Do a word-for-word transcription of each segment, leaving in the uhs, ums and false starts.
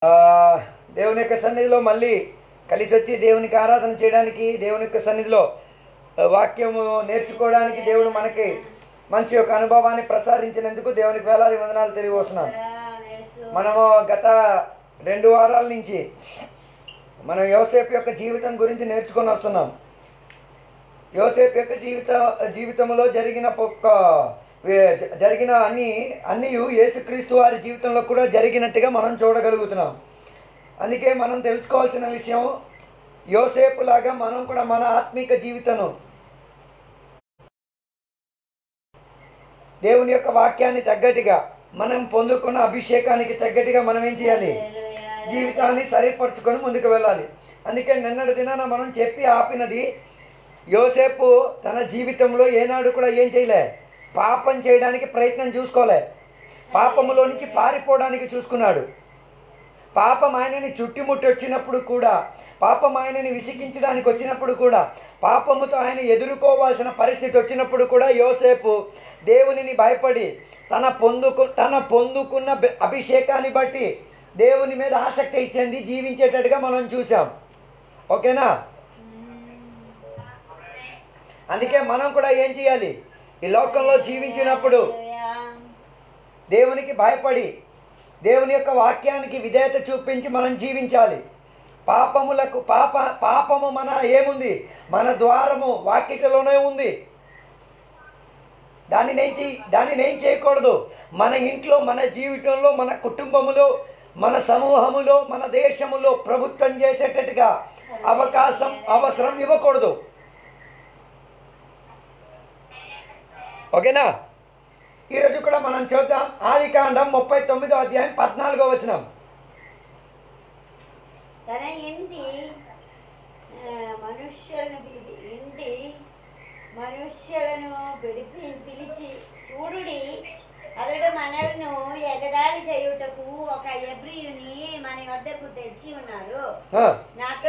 దేవుని యొక్క సన్నిధిలో మళ్ళీ కలిసి వచ్చి దేవునికి ఆరాధన చేయడానికి, దేవుని యొక్క సన్నిధిలో వాక్యము నేర్చుకోవడానికి దేవుడు మనకి మంచి యొక్క అనుభవాన్ని ప్రసాదించినందుకు దేవునికి వేలాది వందనాలు తెలియవస్తున్నాం. మనము గత రెండు వారాల నుంచి మనం యోసేపు యొక్క జీవితం గురించి నేర్చుకొని వస్తున్నాం. యోసేపు యొక్క జీవిత జీవితంలో జరిగిన ఒక్క జరిగిన అన్ని అన్నీ యేసుక్రీస్తు వారి జీవితంలో కూడా జరిగినట్టుగా మనం చూడగలుగుతున్నాం. అందుకే మనం తెలుసుకోవాల్సిన విషయం, యోసేపు లాగా మనం కూడా మన ఆత్మీక జీవితము దేవుని యొక్క వాక్యాన్ని తగ్గట్టుగా, మనం పొందుకున్న అభిషేకానికి తగ్గట్టుగా మనం ఏం చేయాలి? జీవితాన్ని సరిపరుచుకొని ముందుకు వెళ్ళాలి. అందుకే నిన్నటి దినాన మనం చెప్పి ఆపినది, యోసేపు తన జీవితంలో ఏనాడు కూడా ఏం చేయలే, పాపం చేయడానికి ప్రయత్నం చూసుకోలే. పాపములో నుంచి పారిపోవడానికి చూసుకున్నాడు. పాపం ఆయనని చుట్టుముట్టి వచ్చినప్పుడు కూడా, పాపం ఆయనని విసిగించడానికి వచ్చినప్పుడు కూడా, పాపముతో ఆయన ఎదుర్కోవాల్సిన పరిస్థితి వచ్చినప్పుడు కూడా యోసేపు దేవునిని భయపడి తన పొందుకు తన పొందుకున్న అభిషేకాన్ని బట్టి దేవుని మీద ఆసక్తి చెంది జీవించేటట్టుగా మనం చూసాం. ఓకేనా? అందుకే మనం కూడా ఏం చేయాలి? ఈ లోకంలో జీవించినప్పుడు దేవునికి భయపడి దేవుని యొక్క వాక్యానికి విధేయత చూపించి మనం జీవించాలి. పాపములకు పాప పాపము మన ఏముంది? మన ద్వారము వాకిటలోనే ఉంది. దాన్ని నేను చే దాన్ని నేను చేయకూడదు. మన ఇంట్లో, మన జీవితంలో, మన కుటుంబములో, మన సమూహములో, మన దేశములో ప్రభుత్వం చేసేటట్టుగా అవకాశం అవసరం ఇవ్వకూడదు. ఓకేనా? ఈరోజు కూడా మనం చూద్దాం. ఆదికాండం ముప్పై తొమ్మిదో అధ్యాయం పద్నాలుగో వచనం. తన ఇంటి మనుష్యులను ఇంటి మనుష్యులను పిలిపి పిలిచి చూడుడి, అతడు మనలను ఎగదాడి చేయుటకు ఒక ఎబ్రియుని మన వద్దకు తెచ్చి ఉన్నారు. నాతో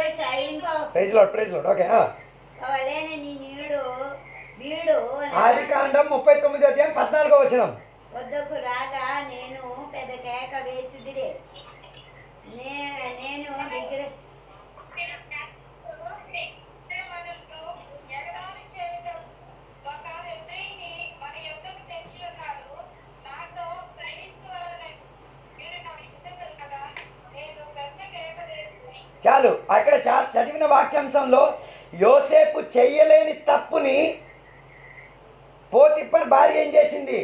సైన్పవలేని నీడు వీడు ఆదికాండం ముప్పై తొమ్మిది అధ్యాయం పద్నాలుగో వచనం. వద్దకు రాగా నేను పెద్ద కేక వేసిదిరే, నేను విగ్ర చాలు. అక్కడ చదివిన వాక్యాంశంలో యోసేపు చెయ్యలేని తప్పుని పోతిఫర్ భార్య ఏం చేసింది?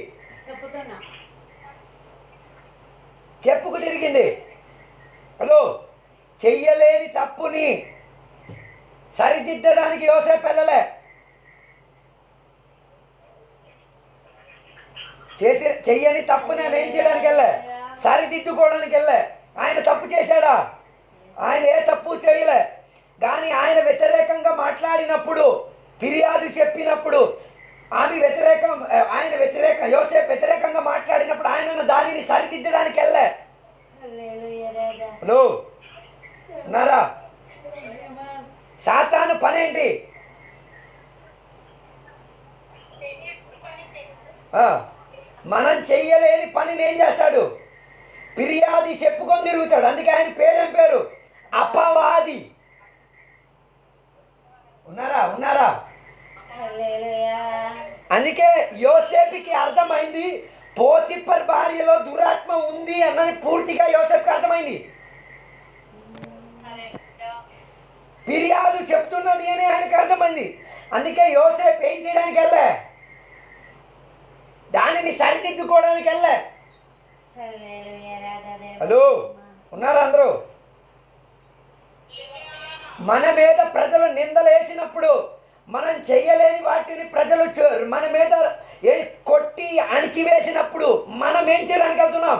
చెప్పుకు తిరిగింది. హలో, చెయ్యలేని తప్పుని సరిదిద్దడానికి యోసేపు వెళ్ళలే. చేసి చెయ్యని తప్పుని ఆయన ఏం చేయడానికి వెళ్ళే? సరిదిద్దుకోవడానికి వెళ్ళే. ఆయన తప్పు చేశాడా? ఆయన ఏ తప్పు చేయలే. కానీ ఆయన వ్యతిరేకంగా మాట్లాడినప్పుడు, ఫిర్యాదు చెప్పినప్పుడు, ఆమె వ్యతిరేకం ఆయన వ్యతిరేక యోసేపు వ్యతిరేకంగా మాట్లాడినప్పుడు ఆయన దానిని సరిదిద్దడానికి వెళ్ళే. హలో ఉన్నారా? సాతాను పనేంటి? మనం చెయ్యలేని పనిని ఏం చేస్తాడు? ఫిర్యాది చెప్పుకొని తిరుగుతాడు. అందుకే ఆయన పేరేం పేరు? అపవాది. ఉన్నారా? ఉన్నారా? అందుకే యోసేపుకి అర్థమైంది, పోతిఫర్ భార్యలో దురాత్మ ఉంది అన్నది పూర్తిగా యోసేపుకి అర్థమైంది. ఫిర్యాదు చెప్తున్నది అని ఆయనకు అర్థమైంది. అందుకే యోసేపు ఏం చేయడానికి వెళ్ళే? దానిని సరిదిద్దుకోవడానికి వెళ్ళే. హలో ఉన్నారా అందరూ? మన మీద ప్రజలు నిందలేసినప్పుడు, మనం చెయ్యలేని వాటిని ప్రజలు మన మీద కొట్టి అణిచివేసినప్పుడు మనం ఏం చేయడానికి వెళ్తున్నాం?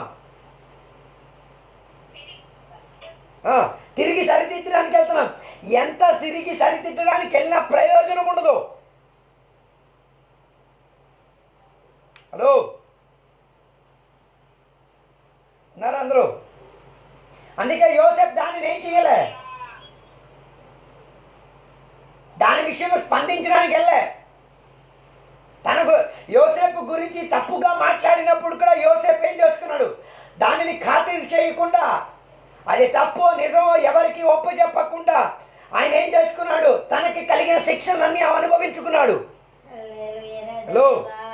తిరిగి సరిదిద్దడానికి వెళ్తున్నాం. ఎంత తిరిగి సరిదిద్దడానికి వెళ్ళినా ప్రయోజనం ఉండదు. హలో ఉన్నారా అందరూ? అందుకే యోసేపు దానిని ఏం చేయలే, దాని విషయంలో స్పందించడానికి వెళ్ళే. తనకు యోసేపు గురించి తప్పుగా మాట్లాడినప్పుడు కూడా యోసేపు ఏం చేసుకున్నాడు? దానిని ఖాతరు చేయకుండా అది తప్పో నిజమో ఎవరికి ఒప్పు చెప్పకుండా ఆయన ఏం చేసుకున్నాడు, తనకి కలిగిన శిక్షలన్నీ అనుభవించుకున్నాడు. హలో,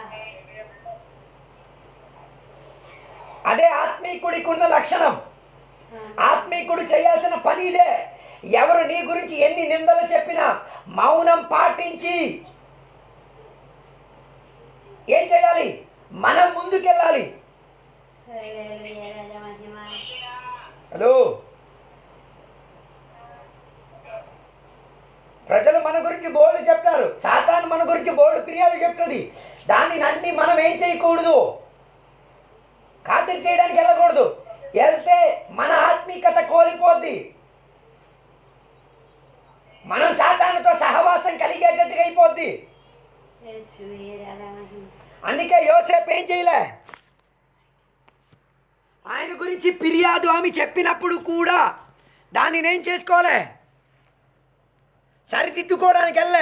అదే ఆత్మీకుడికి ఉన్న లక్షణం. ఆత్మీకుడు చేయాల్సిన పని ఇదే. ఎవరు నీ గురించి ఎన్ని నిందలు చెప్పినా మౌనం పాటించి ఏం చేయాలి, మనం ముందుకెళ్ళాలి. హలో, ప్రజలు మన గురించి బోర్డు చెప్తారు, సాతాను మన గురించి బోర్డు ఫిర్యాదు చెప్తుంది. దానిని అన్ని మనం ఏం చేయకూడదు, ఖాతరు చేయడానికి వెళ్ళకూడదు. వెళ్తే మన ఆత్మీయత కోల్పోద్ది. మనం సాతానుతో సహవాసం కలిగేటట్టుగా అయిపోద్ది. అందుకే యోసేపు ఏం చేయలే, ఆయన గురించి ఫిర్యాదు ఆమె చెప్పినప్పుడు కూడా దానిని ఏం చేసుకోలే, సరిదిద్దుకోవడానికి వెళ్ళే.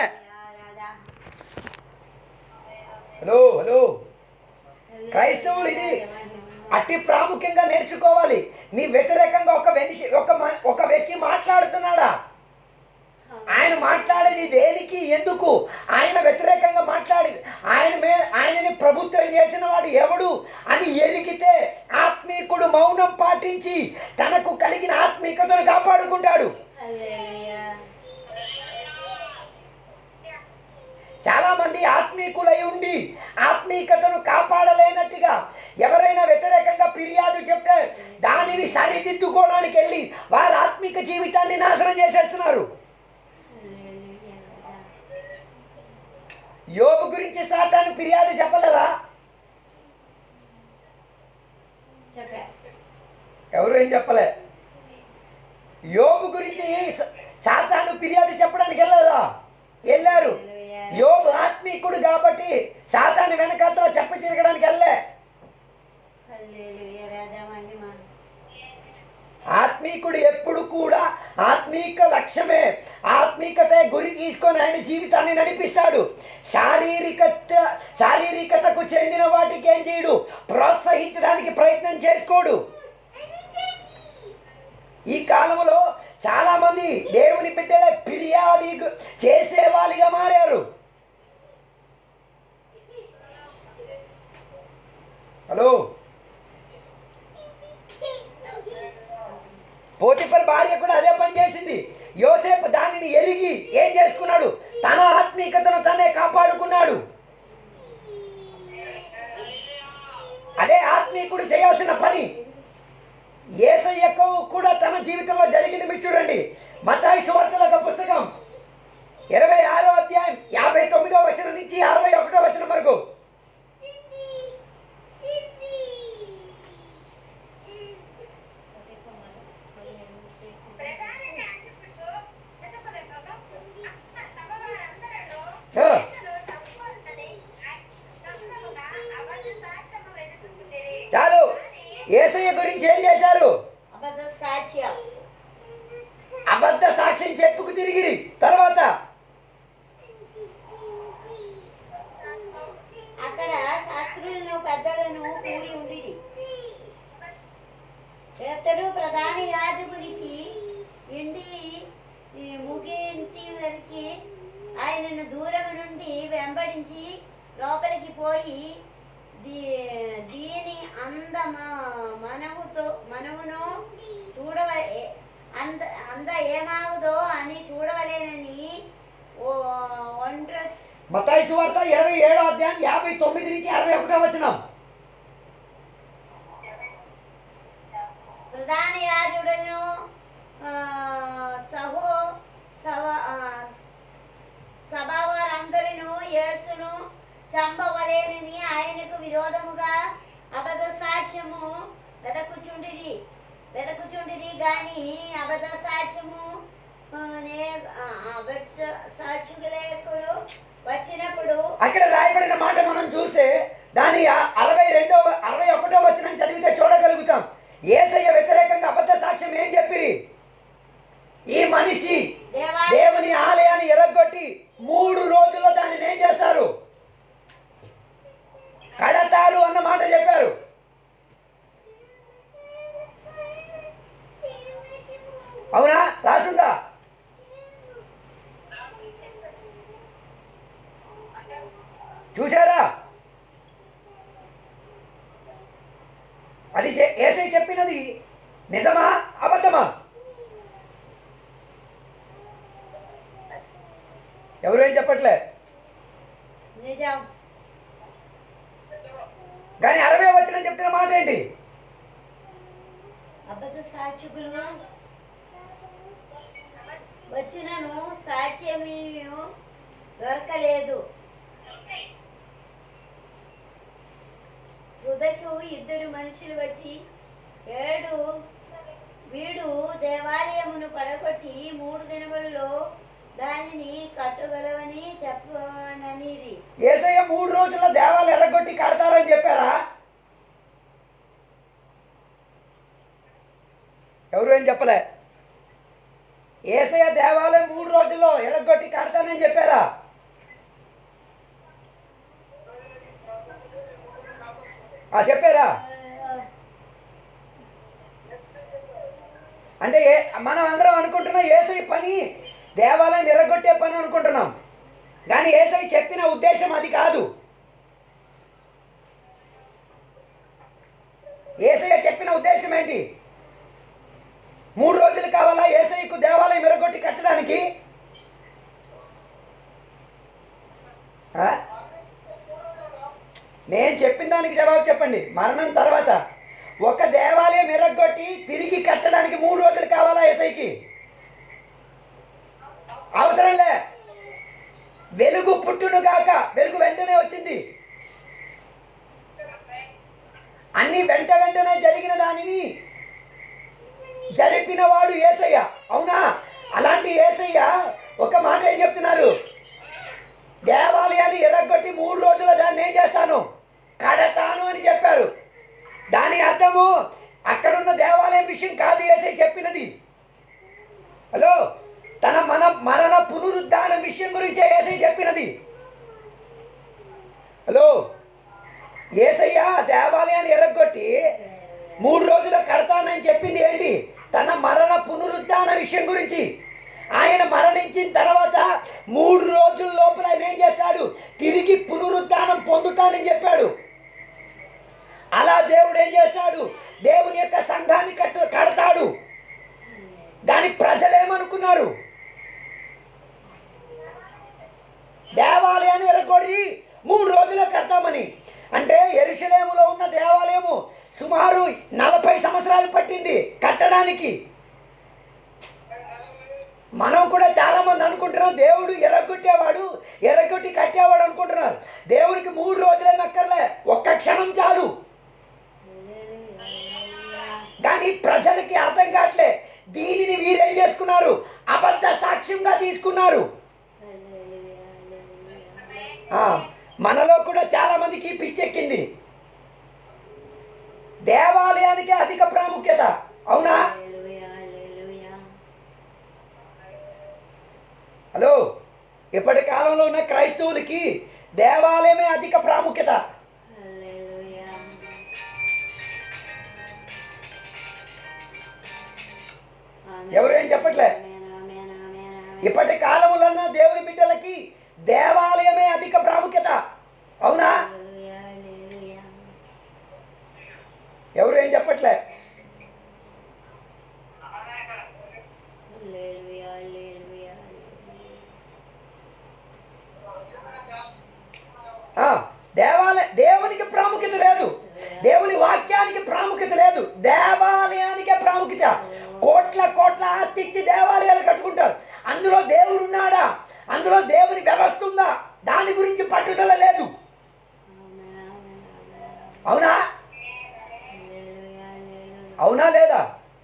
హలో హలో క్రైస్తవులు ఇది అతి ప్రాముఖ్యంగా నేర్చుకోవాలి. నీ వ్యతిరేకంగా ఒక మనిషి ఒక ఒక వ్యక్తి మాట్లాడుతున్నాడా, ఆయన మాట్లాడేది దేనికి, ఎందుకు, ఆయన వ్యతిరేకంగా మాట్లాడి ఆయన మే ఆయనని ప్రభుత్వం చేసిన వాడు ఎవడు అని ఎరిగితే ఆత్మీకుడు మౌనం పాటించి తనకు కలిగిన ఆత్మీయతను కాపాడుకుంటాడు. చాలా మంది ఆత్మీకులై ఉండి ఆత్మీయతను కాపాడలేనట్టుగా ఎవరైనా వ్యతిరేకంగా ఫిర్యాదు చెప్తే దానిని సరిదిద్దుకోవడానికి వెళ్ళి వారి ఆత్మీక జీవితాన్ని నాశనం చేసేస్తున్నారు. యోబు గురించి సాతాను ఫిర్యాదు చెప్పలేదా? ఎవరు ఏం చెప్పలే. యోబు గురించి సాతాను ఫిర్యాదు చెప్పడానికి వెళ్ళలేదా? వెళ్ళారు. యోబు ఆత్మీకుడు కాబట్టి సాతాను వెనకాతల చెప్ప తిరగడానికి వెళ్ళే. ఆత్మీకుడు ఎప్పుడు కూడా ఆత్మీక లక్ష్యమే, ఆత్మీకతే గురి తీసుకొని ఆయన జీవితాన్ని నడిపిస్తాడు. శారీరకత శారీరకతకు చెందిన వాటికి ఏం చేయడు, ప్రోత్సహించడానికి ప్రయత్నం చేసుకోడు. ఈ కాలంలో చాలా మంది దేవుని బిడ్డలే ఫిర్యాదు చేసేవాళ్ళుగా మారారు. హలో, పోతిఫర్ భార్య కూడా అదే పని చేసింది. యోసేపు దానిని ఎరిగి ఏం చేసుకున్నాడు, తన ఆత్మీయతను తనే కాపాడుకున్నాడు. అదే ఆత్మీకుడు చేయాల్సిన పని. యేసయ్యకు కూడా తన జీవితంలో జరిగింది మీరు చూడండి. మత్తయి సువార్తల పుస్తకం ఇరవై ఆరో అధ్యాయం యాభై తొమ్మిదో వచనం నుంచి అరవై ఒకటో వచనం వరకు. చాలు, యేసయ్య గురించి ఏం చేశారు, అబద్ధ సాక్ష్యం చెప్పుకు తిరిగిరి. తర్వాత అక్కడ శాస్త్రులను పెద్దలను కూడి ఉండిరి. పేతురు ప్రధాన యాజకునికి ఇండి ముగింటి వరకు ఆయనను దూరం నుండి వెంబడించి లోపలికి పోయి దీ దీని అంద మనముతో మనమును చూడవ అంద అంద ఏమావుదో అని చూడవలేనని ఒండ్ర. మత్తయి సువార్త ఇరవై ఏడో అధ్యాయం యాభై తొమ్మిది నుంచి అరవై ఒకటో వచనం. ప్రధాన యాజకుడును సహో సభవారందరూ యేసును చంపవలేనని ఆయనకు విరోధముగా అబద్ధ సాక్ష్యము వెదకుచుండిరి వెదకుచుండిరి గాని అబద్ధ సాక్ష్యము సాక్షులేకులు వచ్చినప్పుడు అక్కడ రాయబడిన మాట మనం చూస్తే దాని అరవై రెండో అరవై ఒకటో వచనం చదివితే చూడగలుగుతాం. యేసయ్య వ్యతిరేకంగా అబద్ధ సాక్ష్యం ఏం చెప్పిరి, ఈ మనిషి దేవుని ఆలయాన్ని ఎరగొట్టి మూడు రోజుల్లో దాన్ని ఏం చేస్తారు, కడతారు అన్న మాట చెప్పారు. అవునా? రాసుందా? చూసారా? అది యేసయ్య చెప్పినది నిజమా అబద్ధమా? ఎవరు ఏం చెప్పట్లే. నిజం. కానీ అరవై వచనం చెప్తున్న మాట ఏంటి? అబద్ధ సాక్షులు వచ్చినను సాక్ష్యమీ దొరకలేదు. తుదకు ఇద్దరు మనుషులు వచ్చి ఏడు వీడు దేవాలయమును పడగొట్టి మూడు దినములలో దానిని కట్టగలవని చెప్పననిరి. యేసయ్య మూడు రోజుల్లో దేవాలయం ఎర్రగొట్టి కడతారని చెప్పారా? ఎవరు ఏం చెప్పలే. యేసయ్య దేవాలయం మూడు రోజుల్లో ఎర్రగొట్టి కడతానని చెప్పారా? చెప్పారా? అంటే మనం అందరం అనుకుంటున్నాం యేసయ్య పని దేవాలయం ఎర్రగొట్టే పని అనుకుంటున్నాం, కానీ యేసయ్య చెప్పిన ఉద్దేశం అది కాదు. యేసయ్య చెప్పిన ఉద్దేశం ఏంటి? మూడు రోజులు కావాలా యేసయ్యకు దేవాలయం ఎర్రగొట్టి కట్టడానికి? నేను చెప్పిన దానికి జవాబు చెప్పండి. మరణం తర్వాత ఒక దేవాలయం ఎర్రగొట్టి తిరిగి కట్టడానికి మూడు రోజులు కావాలా యేసయ్యకి? అవసరంలే. వెలుగు పుట్టును గాక, వెలుగు వెంటనే వచ్చింది. అన్ని వెంట వెంటనే జరిగిన దానిని జరిపిన వాడు యేసయ్య. అవునా? అలాంటి యేసయ్య ఒక మాట ఏం చెప్తున్నారు? దేవాలయాన్ని ఎర్రగొట్టి మూడు రోజుల దాన్ని ఏం చేస్తాను? కడతాను అని చెప్పారు. దాని అర్థము అక్కడున్న దేవాలయం విషయం కాదు యేసయ్య చెప్పినది. హలో, తన మన మరణ పునరుద్ధానం విషయం గురించే యేసయ్య చెప్పినది. హలో, యేసయ్య దేవాలయాన్ని ఎర్రగొట్టి మూడు రోజులు కడతానని చెప్పింది ఏంటి? తన మరణ పునరుద్ధాన విషయం గురించి. ఆయన మరణించిన తర్వాత మూడు రోజుల లోపల ఆయన ఏం చేస్తాడు? తిరిగి పునరుద్ధానం పొందుతానని చెప్పాడు. అలా దేవుడు ఏం చేస్తాడు? దేవుని యొక్క సంఘాన్ని కట్టు కడతాడు. దాని ప్రజలేమనుకున్నారు? దేవాలయాన్ని ఎర్రగొట్టి మూడు రోజులు కడతామని. అంటే యెరూషలేములో ఉన్న దేవాలయము సుమారు నలభై సంవత్సరాలు పట్టింది కట్టడానికి. మనం కూడా చాలా మంది అనుకుంటున్నాం దేవుడు ఎర్రగొట్టేవాడు, ఎర్రగొట్టి కట్టేవాడు అనుకుంటున్నారు. దేవునికి మూడు రోజులే నక్కర్లే, ఒక్క క్షణం చాలు. కానీ ప్రజలకి అర్థం కావట్లే. దీనిని వీరేం చేసుకున్నారు? అబద్ధ సాక్ష్యంగా తీసుకున్నారు. మనలో కూడా చాలా మందికి పిచ్చెక్కింది. దేవాలయానికి అధిక ప్రాముఖ్యత. అవునా? హలో, ఇప్పటి కాలంలో ఉన్న క్రైస్తవులకి దేవాలయమే అధిక ప్రాముఖ్యత. ఎవరు ఏం చెప్పట్లే. ఇప్పటి కాలంలో ఉన్న దేవుని బిడ్డలకి దేవాలయమే అధిక ప్రాముఖ్యత. అవునా? ఎవరు ఏం చెప్పట్లే. దేవాలయ దేవునికి ప్రాముఖ్యత లేదు, దేవుని వాక్యానికి ప్రాముఖ్యత లేదు, దేవాలయానికే ప్రాముఖ్యత. కోట్ల కోట్ల ఆస్తి ఇచ్చి దేవాలయాలు కట్టుకుంటారు. అందులో దేవుడు ఉన్నాడా? అందులో దేవుని వ్యవస్థ ఉందా? దాని గురించి పట్టుదల లేదు. అవునా? అవునా లేదా?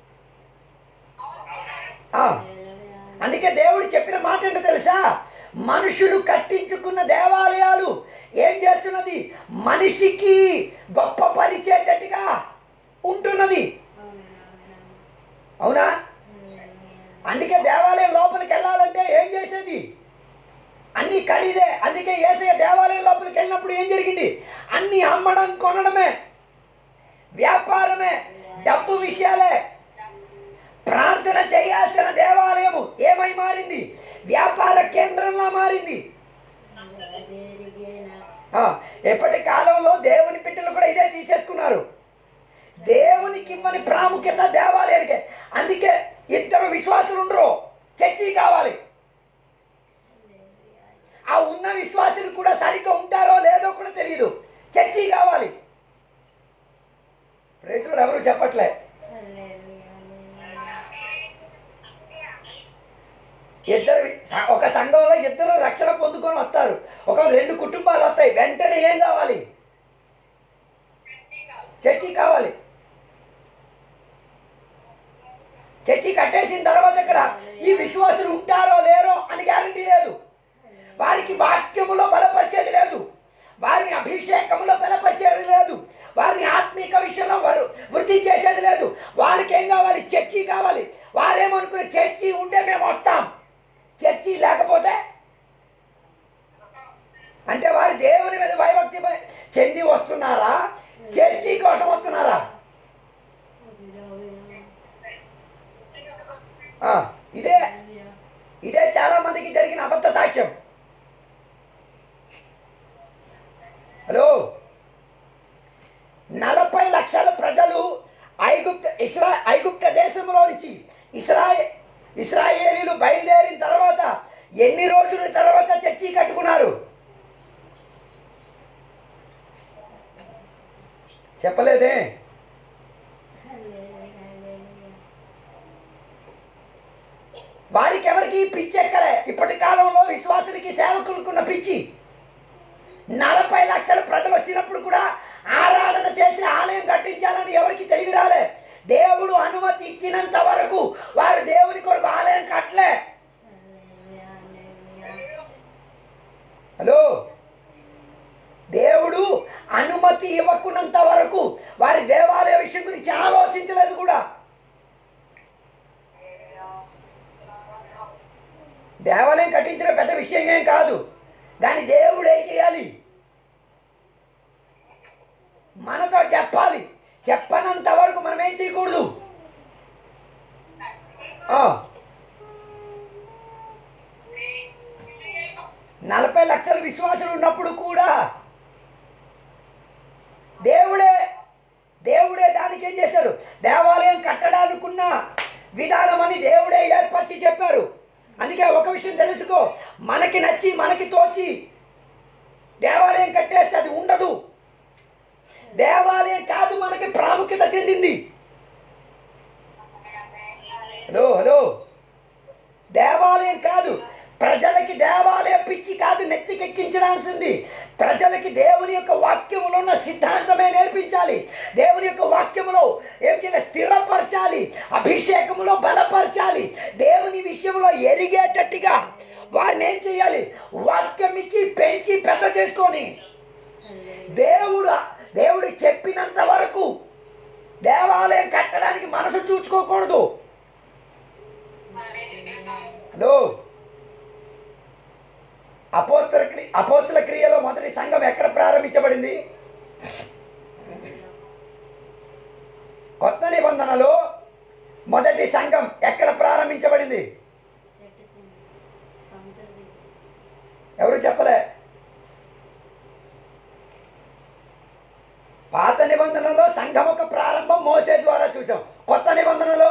అందుకే దేవుడు చెప్పిన మాట ఏంటో తెలుసా? మనుషులు కట్టించుకున్న దేవాలయాలు ఏం చేస్తున్నది? మనిషికి గొప్ప పరిచేటట్టుగా ఉంటున్నది. అవునా? అందుకే దేవాలయం లోపలికి వెళ్ళాలంటే ఏం చేసేది? అన్నీ ఖరీదే. అందుకే యేసయ్య దేవాలయం లోపలికి వెళ్ళినప్పుడు ఏం జరిగింది? అన్నీ అమ్మడం కొనడమే, వ్యాపారమే, డబ్బు విషయాలే. ప్రార్థన చేయాల్సిన దేవాలయము ఏమై మారింది? వ్యాపార కేంద్రంలా మారింది. ఎప్పటి కాలంలో దేవుని బిడ్డలు కూడా ఇదే తీసేసుకున్నారు. దేవునికి ఇవ్వని ప్రాముఖ్యత దేవాలయానికి. అందుకే ఇద్దరు విశ్వాసులు ఉండరు, చర్చి కావాలి. ఆ ఉన్న విశ్వాసులు కూడా సరిగ్గా ఉంటారో లేదో కూడా తెలియదు, చర్చి కావాలి. ప్రేతుడు ఎవరు చెప్పట్లే. ఇద్దరు ఒక సంఘంలో ఇద్దరు రక్షణ పొందుకొని వస్తారు, ఒక రెండు కుటుంబాలు వస్తాయి. వెంటనే ఏం కావాలి? చర్చి కావాలి. చర్చి కట్టేసిన తర్వాత ఇక్కడ ఈ విశ్వాసులు ఉంటారో లేరో అని గ్యారంటీ లేదు. వారికి వాక్యములో బలపరిచేది లేదు, వారిని అభిషేకంలో బలపరిచేది లేదు, వారిని ఆత్మీక విషయంలో వారు వృద్ధి చేసేది లేదు. వాళ్ళకి ఏం కావాలి? చర్చి కావాలి. వారేమనుకునే చర్చి ఉంటే మేము వస్తాం, చర్చి లేకపోతే అంటే వారు దేవుని మీద భయభక్తి చెంది వస్తున్నారా, చర్చి కోసం వస్తున్నారా? ఇదే ఇదే చాలా మందికి జరిగిన అబద్ధ సాక్ష్యం. హలో, నలభై లక్షల ప్రజలు ఐగుప్త ఇస్రా ఐగుప్త దేశంలో నుంచి ఇస్రాయే ఇస్రాయేలీలు బయలుదేరిన తర్వాత ఎన్ని రోజుల తర్వాత చర్చి కట్టుకున్నారు? చెప్పలేదే. వారికి ఎవరికి పిచ్చి ఎక్కలే. ఇప్పటి కాలంలో విశ్వాసులకి సేవకులకున్న పిచ్చి. నలభై లక్షల ప్రజలు వచ్చినప్పుడు కూడా ఆరాధన చేసి ఆలయం కట్టించాలని ఎవరికి తెలివి రాలే. దేవుడు అనుమతి ఇచ్చినంత వరకు వారు దేవుని కొరకు ఆలయం కట్టలే. హలో, దేవుడు అనుమతి ఇవ్వకున్నంత వరకు వారి దేవాలయ విషయం గురించి ఆలోచించలేదు కూడా. దేవాలయం కట్టించిన పెద్ద విషయం ఏం కాదు, దాని దేవుడు ఏం చేయాలి? మనతో చెప్పాలి. చెప్పనంత వరకు మనం ఏం చేయకూడదు. నలభై లక్షల విశ్వాసులు ఉన్నప్పుడు కూడా దేవుడే దేవుడే దానికి ఏం చేశారు? దేవాలయం కట్టడానికున్న విధానం అని దేవుడే ఏర్పరిచి చెప్పారు. అందుకే ఒక విషయం తెలుసుకో, మనకి నచ్చి మనకి తోచి దేవాలయం కట్టేస్తే అది ఉండదు. దేవాలయం కాదు మనకి ప్రాముఖ్యత చెందింది. హలో హలో దేవాలయం కాదు, ప్రజలకి దేవాలయ పిచ్చి కాదు నెత్తికెక్కించాల్సింది. ప్రజలకి దేవుని యొక్క వాక్యములో ఉన్న సిద్ధాంతమే నేర్పించాలి. దేవుని యొక్క వాక్యములో ఏం చేయాలి? స్థిరపరచాలి, అభిషేకములో బలపరచాలి, దేవుని విషయంలో ఎరిగేటట్టుగా వారిని ఏం చేయాలి? వాక్యం ఇచ్చి పెంచి పెద్ద చేసుకొని దేవుడు దేవుడు చెప్పినంత వరకు దేవాలయం కట్టడానికి మనసు చూసుకోకూడదు. హలో, అపోస్తల క్రియ అపోస్తల క్రియలో మొదటి సంఘం ఎక్కడ ప్రారంభించబడింది? కొత్త నిబంధనలో మొదటి సంఘం ఎక్కడ ప్రారంభించబడింది? ఎవరు చెప్పలే. పాత నిబంధనలో సంఘం ఒక ప్రారంభం మోసే ద్వారా చూసాం. కొత్త నిబంధనలో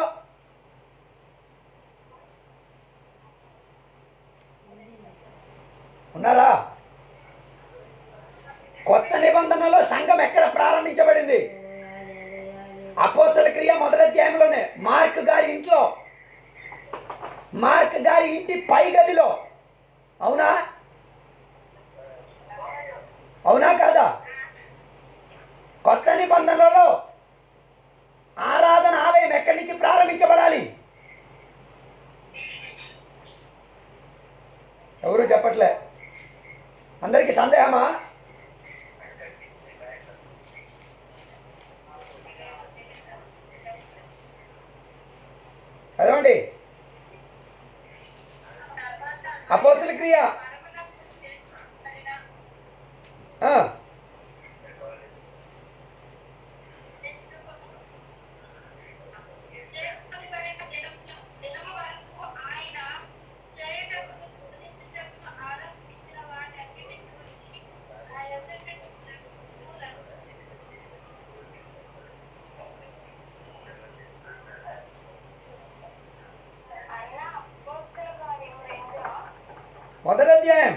ఉన్నారా? కొత్త నిబంధనలో సంఘం ఎక్కడ ప్రారంభించబడింది? అపోస్తల క్రియ మొదటి అధ్యాయంలోనే, మార్క్ గారి ఇంట్లో, మార్క్ గారి ఇంటి పై గదిలో. అవునా అవునా కాదా? కొత్త నిబంధనలలో ఆరాధన ఆలయం ఎక్కడి నుంచి ప్రారంభించబడాలి? ఎవరు చెప్పట్లే. అందరికీ సందేహమా? చదవండి. అపోస్తల క్రియ మొదటి అధ్యాయం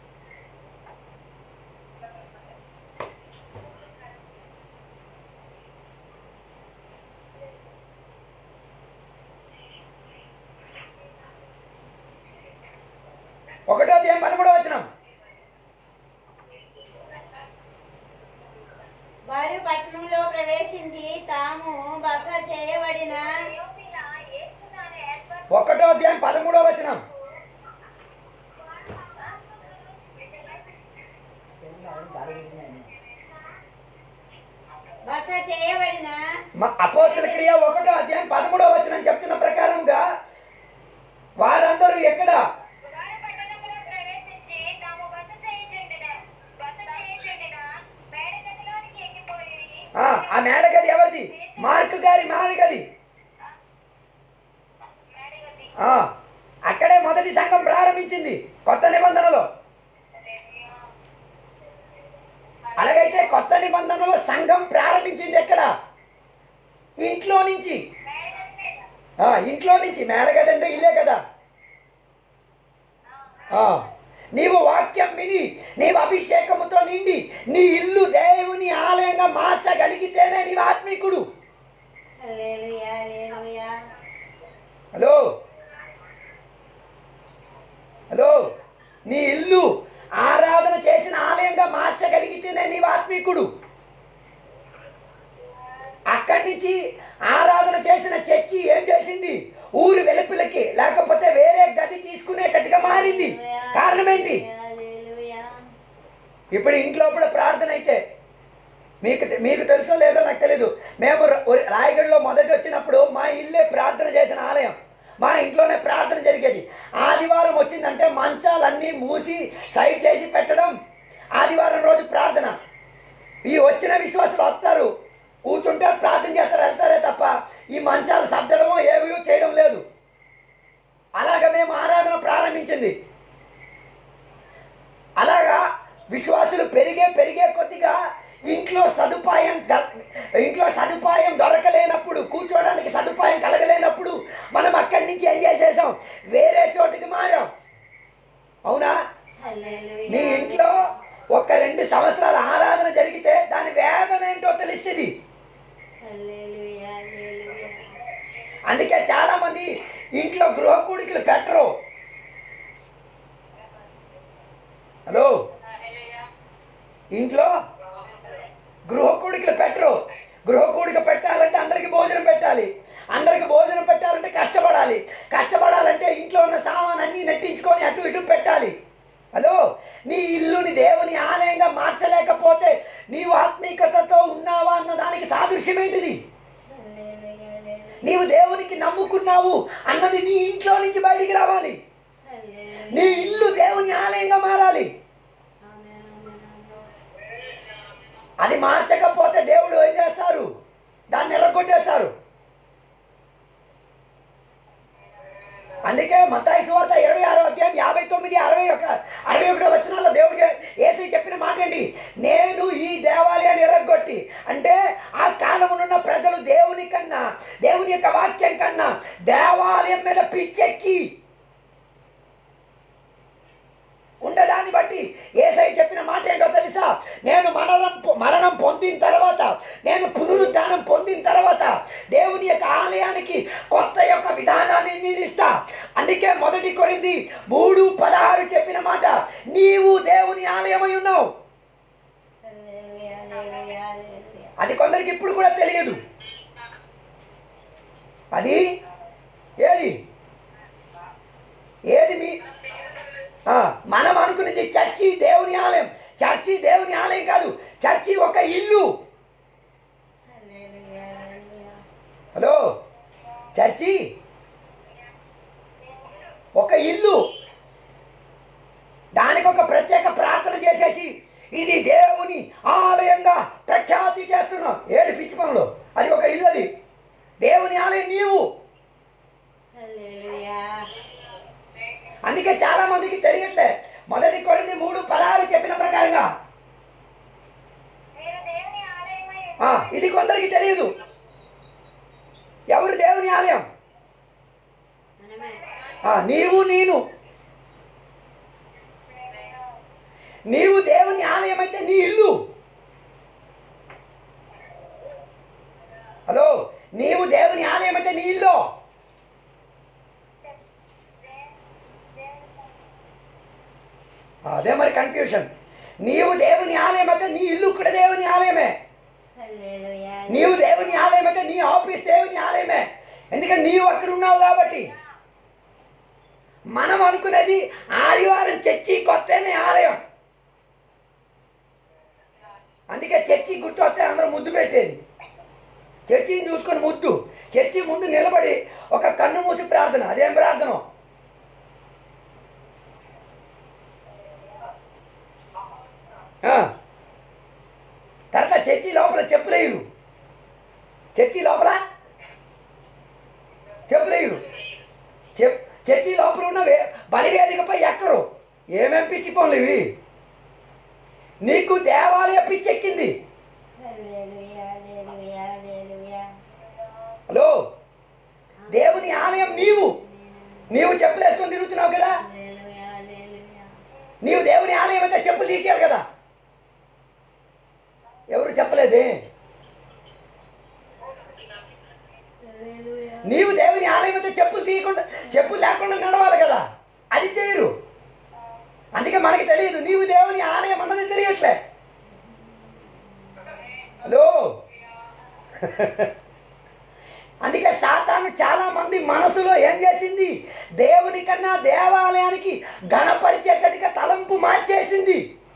ఒకటో అధ్యాయం పదమూడవ వచనం. వారు పట్టణంలో ప్రవేశించి తాము బస చేయబడిన ఒకటో అధ్యాయం పదమూడవ వచనం. బస చేయబడిన అపోస్తల క్రియ ఒకటో అధ్యాయం పదమూడవ వచనం చెప్తున్న ప్రకారంగా వారందరూ ఎక్కడ ఆ మేడగది ఎవరిది? మార్కు గారి మేడగది. అక్కడే మొదటి సంఘం ప్రారంభించింది కొత్త నిబంధనలో. అలాగైతే కొత్త నిబంధనలో సంఘం ప్రారంభించింది ఎక్కడ? ఇంట్లో నుంచి. ఇంట్లో నుంచి. మేడగది అంటే ఇల్లే కదా. నీవు వాక్యం విని నీవు అభిషేకముతో నిండి నీ ఇల్లు దేవుని ఆలయంగా మార్చగలిగితేనే నీవు ఆత్మీకుడు. హలో హలో నీ ఇల్లు ఆరాధన చేసిన ఆలయంగా మార్చగలిగితేనే నీవు ఆత్మీకుడు. అక్కడి నుంచి ఆరాధన చేసిన చర్చి ఏం చేసింది? ఊరు వెలుపులకి లేకపోతే వేరే గది తీసుకునేటట్టుగా మారింది. కారణం ఏంటి? ఇప్పుడు ఇంట్లో కూడా ప్రార్థన అయితే మీకు మీకు తెలుసో లేదో నాకు తెలీదు. మేము రాయగఢలో మొదటి వచ్చినప్పుడు మా ఇల్లే ప్రార్థన చేసిన ఆలయం. మా ఇంట్లోనే ప్రార్థన జరిగేది. ఆదివారం వచ్చిందంటే మంచాలన్నీ మూసి సైడ్ చేసి పెట్టడం. ఆదివారం రోజు ప్రార్థన. ఈ వచ్చిన విశ్వాసులు వస్తారు, కూర్చుంటే ప్రార్థన చేస్తారు, వెళ్తారే తప్ప ఈ మంచాలు సర్దడమో ఏవో చేయడం లేదు. అలాగ మేము ఆరాధన ప్రారంభించింది. అలాగా విశ్వాసులు పెరిగే పెరిగే కొద్దిగా ఇంట్లో సదుపాయం ఇంట్లో సదుపాయం దొరకలేనప్పుడు, కూర్చోవడానికి సదుపాయం కలగలేనప్పుడు మనం అక్కడి నుంచి ఏం చేసేసాం? వేరే చోటుకి మారాం. అవునా? నీ ఇంట్లో ఒక రెండు సంవత్సరాల ఆరాధన జరిగితే దాని వేదన ఏంటో తెలుస్తుంది. అందుకే చాలా మంది ఇంట్లో గృహ కూడికలు పెట్టరు. హలో ఇంట్లో గృహ కూడికలు పెట్టరు. గృహ కూడిక పెట్టాలంటే అందరికి భోజనం పెట్టాలి. అందరికి భోజనం పెట్టాలంటే కష్టపడాలి. కష్టపడాలంటే ఇంట్లో ఉన్న సామాన్ అన్నీ నెట్టించుకొని అటు ఇటు పెట్టాలి. హలో నీ ఇల్లుని దేవుని ఆలయంగా మార్చలేకపోతే నీవు ఆత్మీకతతో ఉన్నావా అన్న దానికి సాదృశ్యం ఏంటిది? నీవు దేవునికి నమ్ముకున్నావు అన్నది నీ ఇంట్లో నుంచి బయటికి రావాలి. నీ ఇల్లు దేవుని ఆలయంగా మారాలి. అది మార్చకపోతే దేవుడు ఏం చేస్తారు? దాన్ని ఎర్రగొట్టేస్తారు. అందుకే మత్తయి సువార్త ఇరవై ఆరో అధ్యాయం యాభై తొమ్మిది అరవై ఒక అరవై ఒకటో వచనాల్లో దేవుడికి యేసు చెప్పిన మాట ఏంటి? నేను ఈ దేవాలయాన్ని ఎర్రగొట్టి, అంటే ఆ కాలమునున్న ప్రజలు దేవుని కన్నా దేవుని యొక్క వాక్యం కన్నా దేవాలయం మీద పిచ్చెక్కి ఉండదాన్ని బట్టి యేసయ్య చెప్పిన మాట ఏంటో తెలుసా? నేను మరణం మరణం పొందిన తర్వాత, నేను పునరుద్ధానం పొందిన తర్వాత దేవుని యొక్క ఆలయానికి కొత్త యొక్క విధానాన్ని నేను ఇస్తా. అందుకే మొదటి కొరింథీ మూడు పదహారు చెప్పిన మాట, నీవు దేవుని ఆలయమై ఉన్నావు. అది కొందరికి ఇప్పుడు కూడా తెలియదు. అది ఏది ఏది మీ మనం అనుకునేది చర్చి దేవుని ఆలయం. చర్చి దేవుని ఆలయం కాదు, చర్చి ఒక ఇల్లు. హలో చర్చి ఒక ఇల్లు. దానికి ఒక ప్రత్యేక ప్రార్థన చేసేసి ఇది దేవుని ఆలయంగా ప్రఖ్యాతి చేస్తున్నాం. ఏడు పిచ్చి పనులు. అది ఒక ఇల్లు. అది దేవుని ఆలయం నీవు. అందుకే చాలా మందికి తెలియట్లే. మొదటి కొరింథీ మూడు పదహారు చెప్పిన ప్రకారంగా ఇది కొందరికి తెలియదు. ఎవరు దేవుని ఆలయం? నీవు నేను. నీవు దేవుని ఆలయం అయితే నీ ఇల్లు. హలో, నీవు దేవుని ఆలయం అయితే నీ ఇల్లు. అదే మరి కన్ఫ్యూషన్. నీవు దేవుని ఆలయం అయితే నీ ఇల్లు కూడా దేవుని ఆలయమే. నీవు దేవుని ఆలయం అయితే నీ ఆఫీస్ దేవుని ఆలయమే. ఎందుకంటే నీవు అక్కడ ఉన్నావు కాబట్టి. మనం అనుకునేది ఆదివారం చర్చి కొత్తనే ఆలయం. అందుకే చర్చి గుర్తు వస్తే అందరూ ముద్దు పెట్టేది. చర్చిని చూసుకొని ముద్దు. చర్చి ముందు నిలబడి ఒక కన్ను మూసి ప్రార్థన. అదేం ప్రార్థన? తర్వాత చర్చి లోపల చెప్పులేరు. చర్చి లోపల చెప్పులేరు. చెప్ చర్చి లోపల ఉన్న బలివేదికపై ఎక్కరు. ఏమేం పిచ్చి పనులు ఇవి? నీకు దేవాలయ పిచ్చెక్కింది. హలో, దేవుని ఆలయం నీవు. నీవు చెప్పులు వేసుకొని తిరుగుతున్నావు కదా. నీవు దేవుని ఆలయం అయితే చెప్పులు తీసేయాలి కదా. ఎవరు చెప్పలేదే? నీవు దేవుని ఆలయం అయితే చెప్పులు తీయకుండా చెప్పులు లేకుండా నడవాలి కదా. అది చేయరు. అందుకే మనకి తెలియదు. నీవు దేవుని ఆలయం అన్నది తెలియట్లే. హలో, అందుకే సాతాను చాలా మంది మనసులో ఏం చేసింది? దేవుని కన్నా దేవాలయానికి ఘనపరిచేటట్టుగా తలంపు మార్చేసింది.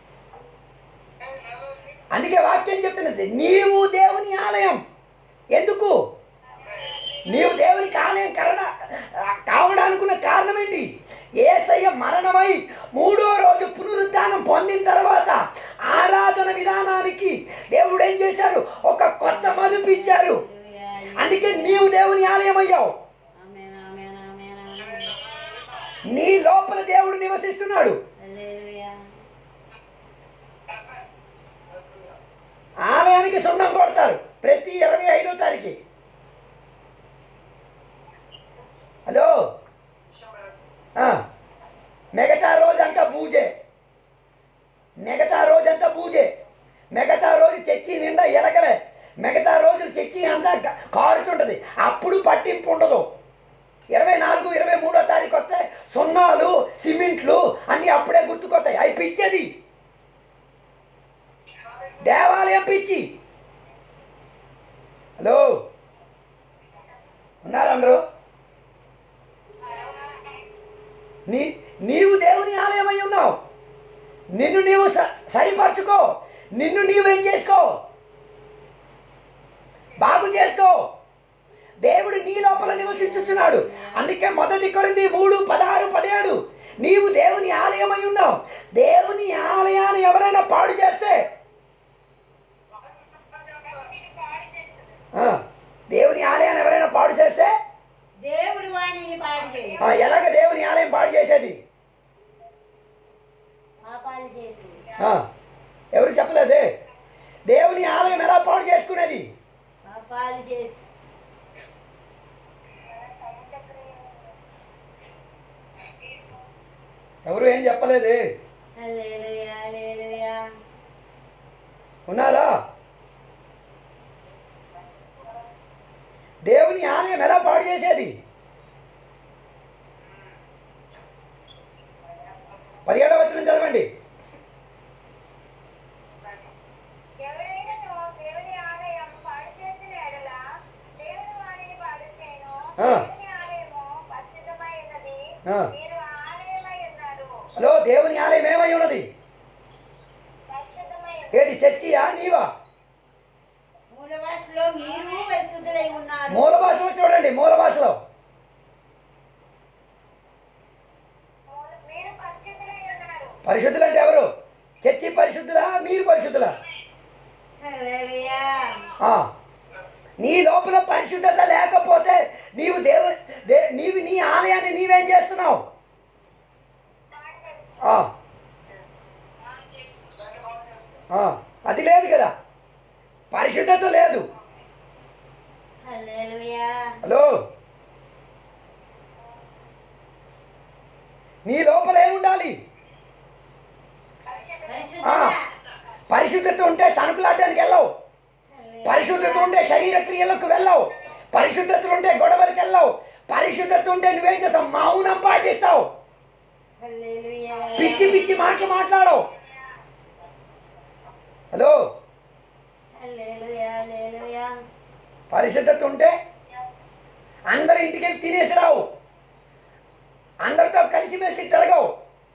అందుకే వాక్యం చెప్తున్నది నీవు దేవుని ఆలయం. ఎందుకు? నీవు దేవునికి ఆలయం కరణ కావడానుకున్న కారణం ఏంటి? యేసయ్య మరణమై మూడో రోజు పునరుద్ధానం పొందిన తర్వాత ఆరాధన విధానానికి దేవుడు ఏం చేశారు? ఒక కొత్త మలుపు ఇచ్చారు. అందుకే నీవు దేవుని ఆలయం అయ్యావు. నీ లోపల దేవుడు నివసిస్తున్నాడు. ఆలయానికి సున్నం కొడతారు ప్రతి ఇరవై ఐదో తారీఖు. హలో, మిగతా రోజంతా పూజే. మిగతా రోజంతా పూజే. మిగతా రోజు చర్చి నిండా ఎలకలే. మిగతా రోజులు చర్చి అంతా కారుతుంటుంది. అప్పుడు పట్టింపు ఉండదు. ఇరవై నాలుగు ఇరవై మూడో తారీఖు వస్తే సున్నాలు సిమెంట్లు అన్నీ అప్పుడే గుర్తుకొస్తాయి. అవి పిచ్చేది. దేవాలయం పిచ్చి. హలో, ఉన్నారు అందరూ? నీ నీవు దేవుని ఆలయం అయి ఉన్నావు. నిన్ను నీవు సరిపరచుకో. నిన్ను నీవేం చేసుకో? బాగు చేసుకో. దేవుడు నీ లోపల నివసించుచున్నాడు. అందుకే మొదటి కొరింథీ మూడు పదహారు పదిహేడు నీవు దేవుని ఆలయం అయి ఉన్నావు. దేవుని ఆలయాన్ని ఎవరైనా పాడు చేస్తే, దేవుని ఆలయాన్ని ఎవరైనా పాడు చేస్తే దేవుడు వాణిని పాడు చేసి ఎలాగ దేవుని ఆలయం పాడు చేసేది? పాపాలు చేసి. ఎవరు చెప్పలేదే? దేవుని ఆలయం ఎలా పాడు చేసుకునేది? పాపాలు చేసి. ఎవరు ఏం చెప్పలేదే? హల్లెలూయా, హల్లెలూయా. ఉన్నారా? దేవుని ఆలయం ఎలా పాడు చేసేది? పదిహేడవ వచనం చదవండి. హలో, దేవుని ఆలయం ఏమై ఉన్నది? ఏది? చర్చియా నీవా? మూల భాషలో మీరు పరిశుద్ధులై ఉన్నారు. మూల భాషలో చూడండి. మూల భాషలో పరిశుద్ధులు అంటే ఎవరు? చర్చి పరిశుద్ధులా? మీరు పరిశుద్ధులా? నీ లోపల పరిశుద్ధత లేకపోతే నీవు దేవు నీవు నీ ఆలయాన్ని నీవేం చేస్తున్నావు? అది లేదు కదా. పరిశుద్ధత లేదు. హలో, నీ లోపల ఏముండాలి? పరిశుద్ధత ఉంటే సనుకులాడడానికి వెళ్ళవు, పరిశుద్ధత ఉంటే శరీర క్రియలకు వెళ్ళవు, పరిశుద్ధత ఉంటే గొడవలకు వెళ్ళవు, పరిశుద్ధత ఉంటే నువ్వేం చేస్తావు? మౌనం పాటిస్తావు, పిచ్చి పిచ్చి మాటలు మాట్లాడవు. హలో, పరిశుద్ధత ఉంటే అందరి ఇంటికి వెళ్ళి తినేసి రావు, అందరితో కలిసిమెలిసి తిరగవు.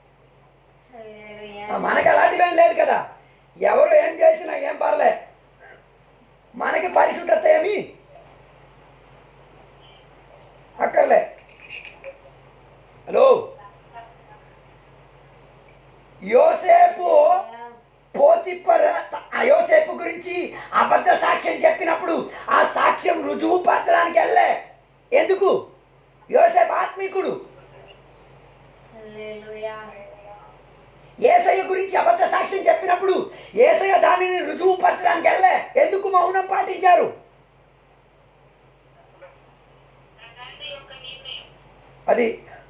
మనకి అలాంటివేం లేదు కదా, ఎవరు ఏం చేసినా ఏం పర్లే, మనకి పరిశుద్ధత ఏమి అక్కర్లే. హలో, యోసేపు పోతిఫర్ యోసేపు గురించి అబద్ధ సాక్ష్యం చెప్పినప్పుడు ఆ సాక్ష్యం రుజువు పరచడానికి వెళ్ళే. ఎందుకు? యోసేపు ఆత్మీకుడు. యేసయ్య గురించి అబద్ధ సాక్ష్యం చెప్పినప్పుడు యేసయ్య దానిని రుజువు పరచడానికి వెళ్ళే. ఎందుకు మౌనం పాటించారు? అది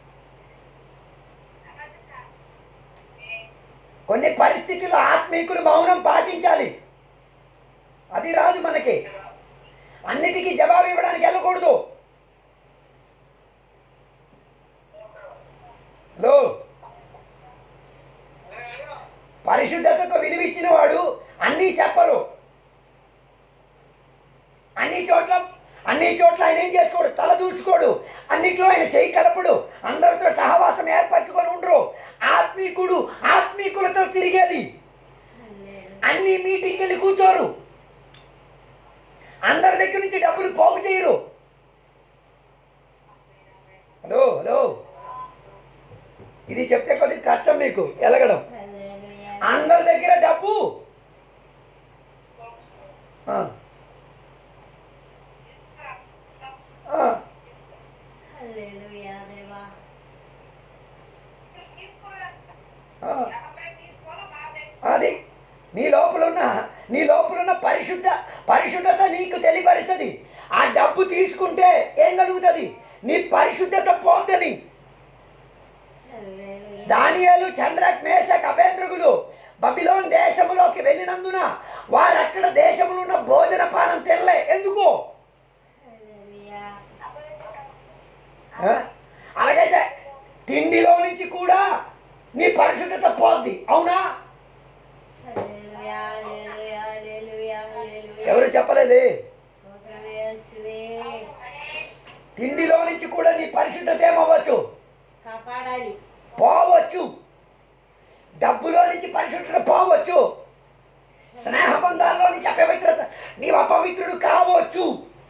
కొన్ని పరిస్థితుల్లో ఆత్మీకులు మౌనం పాటించాలి. అది రాదు మనకి, అన్నిటికీ జవాబు ఇవ్వడానికి వెళ్ళకూడదు. హలో, పరిశుద్ధతకు విలువిచ్చిన వాడు అన్నీ చెప్పరు, అన్ని చోట్ల అన్ని చోట్ల ఆయన ఏం చేసుకోడు? తల దూర్చుకోడు, అన్నిట్లో ఆయన చేయి కలపడు, అందరితో సహవాసం ఏర్పరచుకొని ఉండరు. ఆత్మీకుడు ఆత్మీకులతో తిరిగేది, అన్ని మీటింగ్కి వెళ్ళి కూర్చోరు, అందరి దగ్గర నుంచి డబ్బులు పోగు చేయరు. హలో హలో ఇది చెప్తే కొద్దిగా కష్టం మీకు ఎలగడం. అందరి దగ్గర డబ్బు అది నీ లోపల ఉన్న నీ లోపల ఉన్న పరిశుద్ధ పరిశుద్ధత నీకు తెలియపరుస్తుంది. ఆ డబ్బు తీసుకుంటే ఏం కలుగుతుంది? నీ పరిశుద్ధత పోతుంది. దానియేలు, షద్రక్, మేషక్, అబేద్నెగోలు బబిలోన్ దేశంలోకి వెళ్ళినందున వారు అక్కడ దేశంలో ఉన్న భోజన పానం తినలే. ఎందుకు? అలాగైతే తిండిలో నుంచి కూడా నీ పరిశుద్ధత పోద్ది. అవునా? ఎవరు చెప్పలేదే? తిండిలో నుంచి కూడా నీ పరిశుద్ధత ఏమవ్వచ్చు? పోవచ్చు. డబ్బులో నుంచి పరిశుద్ధత పోవచ్చు. స్నేహబంధాల్లో నుంచి అపవిత్రత, నీవు అపవిత్రుడు కావచ్చు.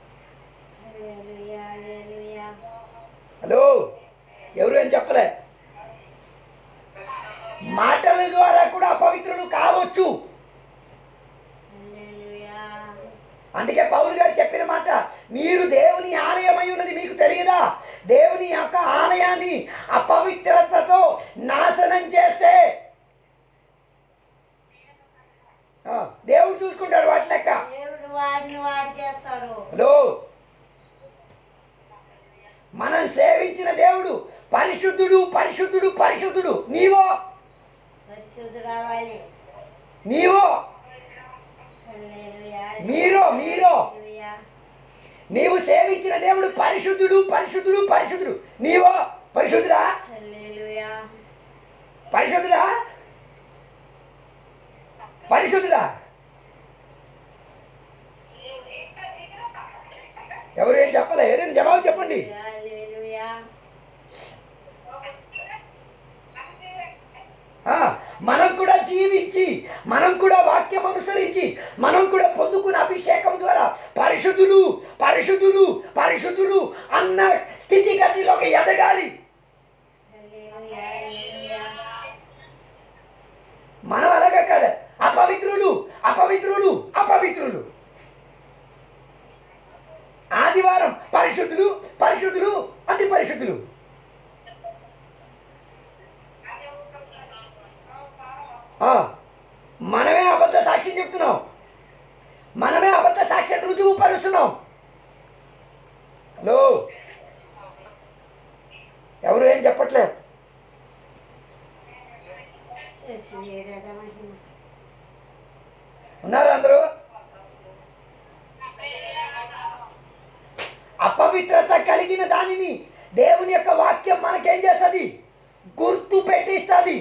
హలో, ఎవరు ఏం చెప్పలే. మాటల ద్వారా కూడా అపవిత్రుడు కావచ్చు. అందుకే పౌలు గారు చెప్పిన మాట, మీరు దేవుని ఆలయమై ఉన్నది మీకు తెలియదా? దేవుని యొక్క ఆలయాన్ని అపవిత్రతతో నాశనం చేస్తే దేవుడు చూసుకుంటాడు వాటి లెక్క. హలో, మనం సేవించిన దేవుడు పరిశుద్ధుడు పరిశుద్ధుడు పరిశుద్ధుడు. నీవో నీవో మీరో మీరో నీవు సేవించిన దేవుడు పరిశుద్ధుడు పరిశుద్ధుడు పరిశుద్ధుడు. నీవో పరిశుద్ధుడా? పరిశుద్ధుడా? పరిశుద్ధుడా? ఎవరు ఏం చెప్పలే, ఏదైనా జవాబు చెప్పండి. మనం కూడా జీవించి, మనం కూడా వాక్యం అనుసరించి, మనం కూడా పొందుకున్న అభిషేకం ద్వారా పరిశుద్ధులు పరిశుద్ధులు పరిశుద్ధులు అన్న స్థితిగతిలోకి ఎదగాలి. మనం అలాగే కదా, అపవిత్రులు అపవిత్రులు అపవిత్రులు. ఆదివారం పరిశుద్ధులు పరిశుద్ధులు అతి పరిశుద్ధులు. మనమే అబద్ధ సాక్ష్యం చెప్తున్నాం, మనమే అబద్ధ సాక్ష్యం రుజువు పరుస్తున్నాం. హలో, ఎవరు ఏం చెప్పట్లేదు. ఉన్నారు అందరూ? అపవిత్రత కలిగిన దానిని దేవుని యొక్క వాక్యం మనకేం చేస్తుంది? గుర్తు పెట్టిస్తుంది.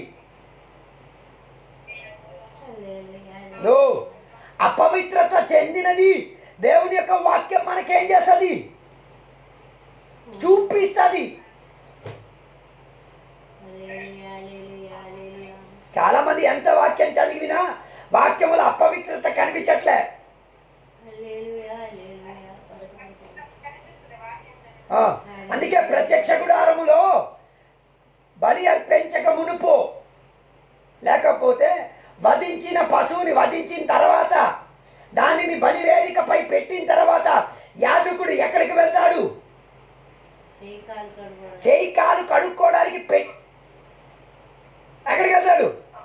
లో అపవిత్రత చెందినది దేవుని యొక్క వాక్యం మనకేం చేస్తుంది? చూపిస్తుంది. చాలా మంది ఎంత వాక్యం చదివినా వాక్యముల అపవిత్రత కనిపించట్లే. అందుకే ప్రత్యక్ష గుడారములో బలి అర్పించక మునుపు, లేకపోతే వధించిన పశువుని వధించిన తర్వాత దానిని బలివేదికపై పెట్టిన తర్వాత యాజకుడు ఎక్కడికి వెళ్తాడు? చేయి కాలు కడుక్కోవడానికి పె ఎక్కడికి వెళ్తాడు?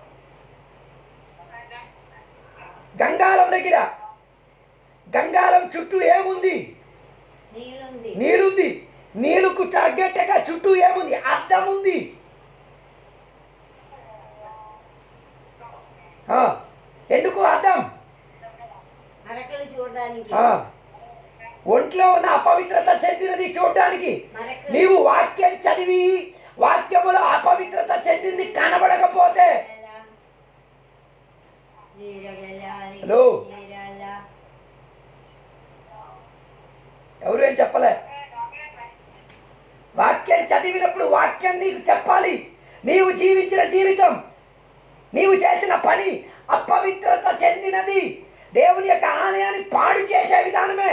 గంగాలం దగ్గర. గంగాలం చుట్టూ ఏముంది? నీరుంది. నీళ్ళకు తగ్గట్టుగా చుట్టూ ఏముంది? అద్దం ఉంది. ఎందుకు అద్దం? ఒంట్లో ఉన్న అపవిత్రత చెందినది చూడడానికి. నీవు వాక్యం చదివి వాక్యములో అపవిత్రత చెందింది కనబడకపోతే, హలో ఎవరు ఏం చెప్పలే. వాక్యం చదివినప్పుడు వాక్యం నీకు చెప్పాలి. నీవు జీవించిన జీవితం, నీవు చేసిన పని అపవిత్రత చెందినది, దేవుని యొక్క ఆలయాన్ని పాడు చేసే విధానమే.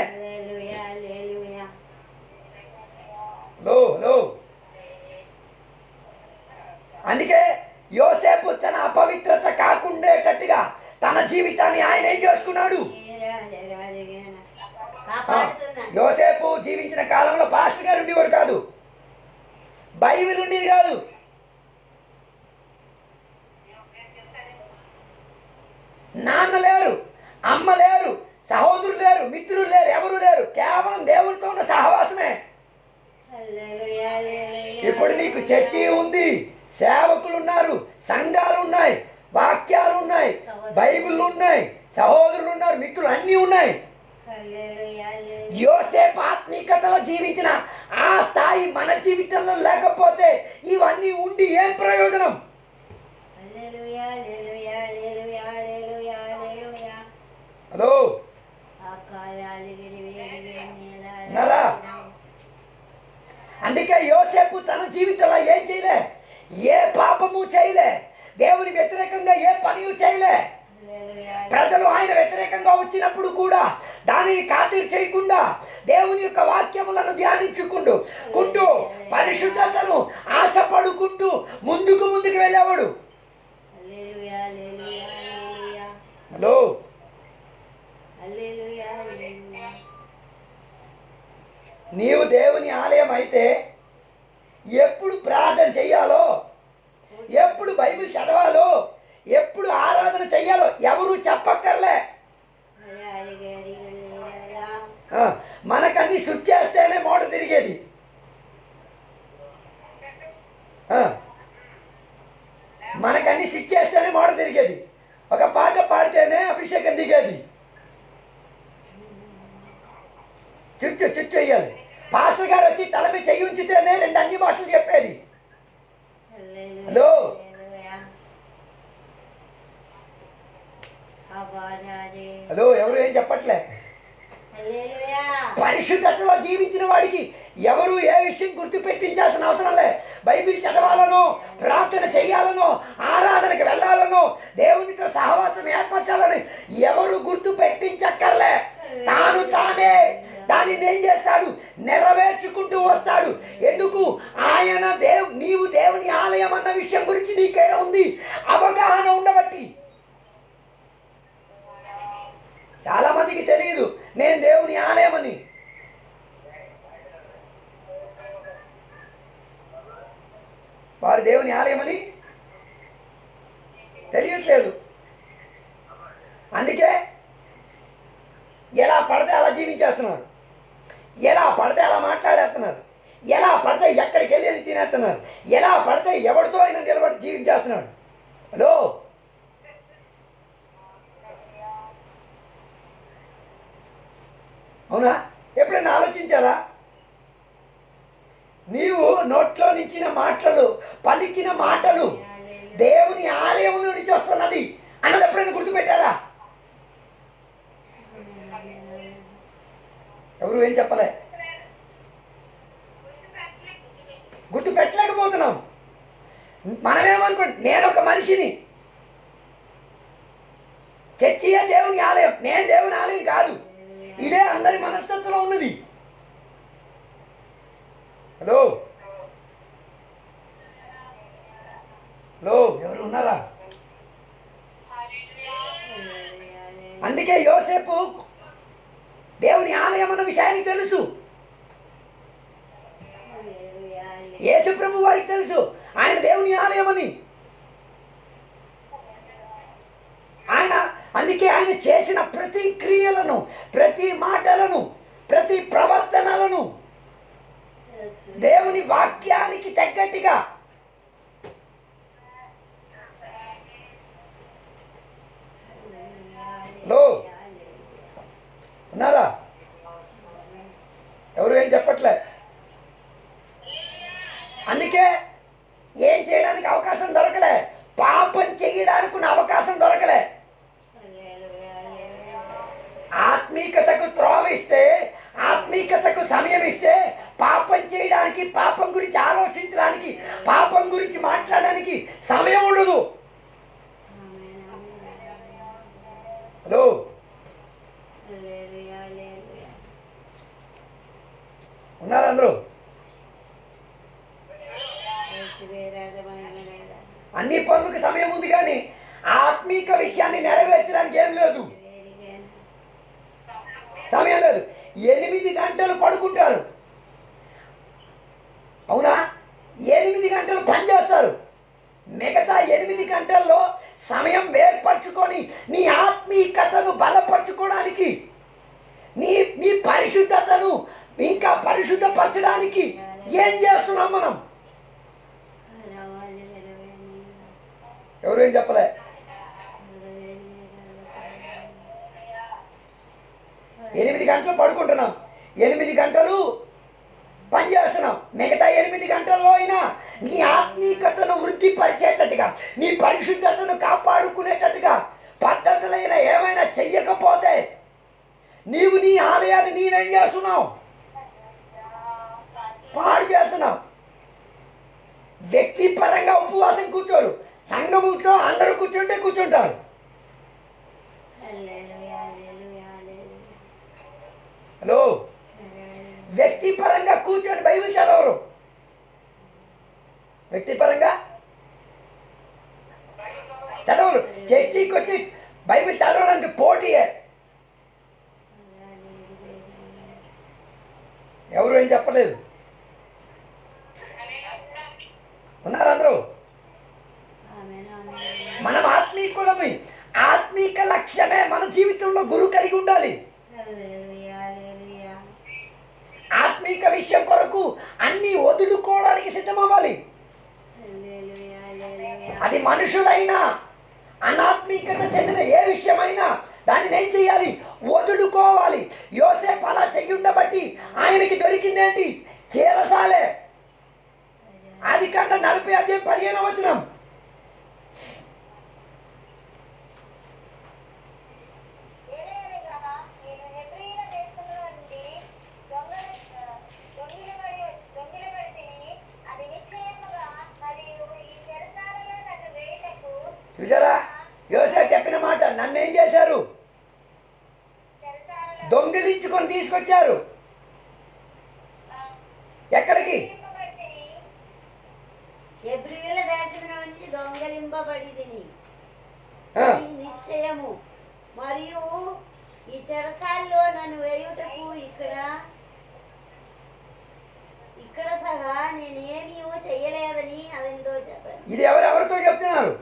లో లో అందుకే యోసేపు తన అపవిత్రత కాకుండేటట్టుగా తన జీవితాన్ని ఆయన ఏం చేసుకున్నాడు? యోసేపు జీవించిన కాలంలో పాస్టర్ గారు ఉండేవారు కాదు, బైబిల్ ఉండేది కాదు. నాన్న లేరు, అమ్మ లేరు, సహోదరులు లేరు, మిత్రులు లేరు, ఎవరు లేరు. కేవలం దేవునితో ఉన్న సహవాసమే. ఇప్పుడు నీకు చర్చి ఉంది, సేవకులు ఉన్నారు, సంఘాలు ఉన్నాయి, వాక్యాలు ఉన్నాయి, బైబిల్ ఉన్నాయి, సహోదరులు ఉన్నారు, మిత్రులు అన్నీ ఉన్నాయి. యోసేపు ఆత్మీకతలో జీవించిన ఆ స్థాయి మన జీవితంలో లేకపోతే ఇవన్నీ ఉండి ఏం ప్రయోజనం? హలో నరా అందుకే యోసేపు తన జీవితంలో ఏం చేయలే, ఏ పాపము చేయలే, దేవుని వ్యతిరేకంగా ఏ పని చేయలే. ప్రజలు ఆయన వ్యతిరేకంగా వచ్చినప్పుడు కూడా దానిని ఖాతరు చేయకుండా దేవుని యొక్క వాక్యములను ధ్యానించుకుంటూ కుంటూ పరిశుద్ధతను ఆశపడుకుంటూ ముందుకు ముందుకు వెళ్ళేవాడు. హలో నీవు దేవుని ఆలయం అయితే ఎప్పుడు ప్రార్థన చెయ్యాలో, ఎప్పుడు బైబిల్ చదవాలో, ఎప్పుడు ఆరాధన చెయ్యాలో ఎవరు చెప్పక్కర్లే. మనకన్నీ స్విచ్ చేస్తేనే మోటార్ తిరిగేది. మనకన్నీ స్విచ్ చేస్తేనే మోటార్ తిరిగేది. ఒక పాట పాడితేనే అభిషేకం దిగేది. చుచ్చు చుచ్చు వేయాలి. పాస్టర్ గారు వచ్చి తలపై చెయ్యి ఉంచితేనే రెండు అన్ని భాషలు చెప్పేది. హలో హలో ఎవరు ఏం చెప్పట్లే. పరిశుద్ధతలో జీవించిన వాడికి ఎవరు ఏ విషయం గుర్తు పెట్టించాల్సిన అవసరం లే. బైబిల్ చదవాలనో, ప్రార్థన చెయ్యాలనో, ఆరాధనకు వెళ్ళాలనో, దేవునితో సహవాసం ఏర్పరచాలని ఎవరు గుర్తు పెట్టించక్కర్లే. తాను తానే దానిని ఏం చేస్తాడు? నెరవేర్చుకుంటూ వస్తాడు. ఎందుకు? ఆయన దేవు నీవు దేవుని ఆలయం అన్న విషయం గురించి నీకే ఉంది, అవగాహన ఉండబట్టి. చాలా మందికి తెలియదు నేను దేవుని ఆలయం అని. వారు దేవుని ఆలయం అని తెలియట్లేదు. అందుకే ఎలా పడితే అలా జీవించేస్తున్నారు, ఎలా పడితే అలా మాట్లాడేస్తున్నారు, ఎలా పడితే ఎక్కడికి వెళ్ళి అని తినేస్తున్నారు, ఎలా పడితే ఎవరితో అయినా నిలబడి జీవించేస్తున్నాడు. హలో అవునా? ఎప్పుడైనా ఆలోచించారా? నీవు నోట్లో నించిన మాటలు, పలికిన మాటలు దేవుని ఆలయంలో నుంచి వస్తున్నది అన్నది ఎప్పుడైనా గుర్తుపెట్టారా? ఎవరు ఏం చెప్పలే, గుర్తు పెట్టలేకపోతున్నాం. మనమేమనుకుంటు, నేను ఒక మనిషిని, చర్చియే దేవుని ఆలయం, నేను దేవుని ఆలయం కాదు. ఇదే అందరి మనస్తత్వంలో ఉన్నది. హలో హలో ఎవరు ఉన్నారా? అందుకే యోసేపు దేవుని ఆలయం అన్న విషయానికి తెలుసు, యేసు ప్రభు వారికి తెలుసు ఆయన దేవుని ఆలయం అని. ఆయన అందుకే ఆయన చేసిన ప్రతి క్రియలను, ప్రతి మాటలను, ప్రతి ప్రవర్తనలను దేవుని వాక్యానికి తగ్గట్టుగా లో ఉన్నారా? ఎవరు ఏం చెప్పట్లే. అందుకే ఏం చేయడానికి అవకాశం దొరకలే, పాపం చేయడానికి అవకాశం దొరకలే. ఆత్మీకతకు త్రోవ ఇస్తే, ఆత్మీకతకు సమయం ఇస్తే పాపం చేయడానికి, పాపం గురించి ఆలోచించడానికి, పాపం గురించి మాట్లాడడానికి సమయం ఉండదు. హలో ఉన్నారు అందరూ? అన్ని పనులకు సమయం ఉంది, కానీ ఆత్మీక విషయాన్ని నెరవేర్చడానికి ఏం లేదు, సమయం లేదు. ఎనిమిది గంటలు పడుకుంటారు, అవునా? ఎనిమిది గంటలు పనిచేస్తారు. మిగతా ఎనిమిది గంటల్లో సమయం ఏర్పరచుకొని నీ ఆత్మీకతను బలపరచుకోవడానికి, నీ నీ పరిశుద్ధతను ఇంకా పరిశుద్ధపరచడానికి ఏం చేస్తున్నాం మనం? ఎవరు ఏం చెప్పలే. ఎనిమిది గంటలు పడుకుంటున్నాం, ఎనిమిది గంటలు పని చేస్తున్నాం. మిగతా ఎనిమిది గంటల్లో అయినా నీ ఆత్మీకతను వృద్ధిపరిచేటట్టుగా, నీ పరిశుద్ధతను కాపాడుకునేటట్టుగా పద్ధతులైన ఏమైనా చెయ్యకపోతే నీవు నీ ఆలయాన్ని నీవేం చేస్తున్నావు? పాడు చేస్తున్నావు. వ్యక్తిపరంగా ఉపవాసం కూర్చోరు, సంఘములో అందరూ కూర్చుంటే కూర్చుంటారు. హలో వ్యక్తిపరంగా కూర్చొని బైబిల్ చదవరు. వ్యక్తిపరంగా చదవరు. చర్చికి వచ్చి బైబిల్ చదవడానికి పోటీయే. ఎవరు ఏం చెప్పలేదు. ఉన్నారు అందరూ? మనం ఆత్మీకులమి. ఆత్మీక లక్ష్యమే మన జీవితంలో గురువు కలిగి ఉండాలి. ఆత్మీక విషయం కొరకు అన్ని వదులుకోవడానికి సిద్ధమవ్వాలి. అది మనుషులైనా, అనాత్మీకత చెందిన ఏ విషయమైనా దాన్ని ఏం చేయాలి? వదులుకోవాలి. యోసేపు అలా చెయ్యుండబట్టి ఆయనకి దొరికిందేంటి? చేరసాలే. అది కంటే నలభై అధ్యాయం పదిహేను వచనం. చూసారా యోసేపు చెప్పిన మాట? నన్నేం చేశారు? దొంగిలించుకొని తీసుకొచ్చారు. ఎక్కడికి? హెబ్రీయుల దేశములో నుంచి దొంగలింపబడితిని నిశ్చయము, మరియు ఈ చెరసాల్లో నన్ను వేయుటకు ఇక్కడ ఇక్కడ సహా నేనేమీ చెయ్యలేదని అతనితో చెప్పాను. ఇది ఎవరెవరితో చెప్తున్నారు?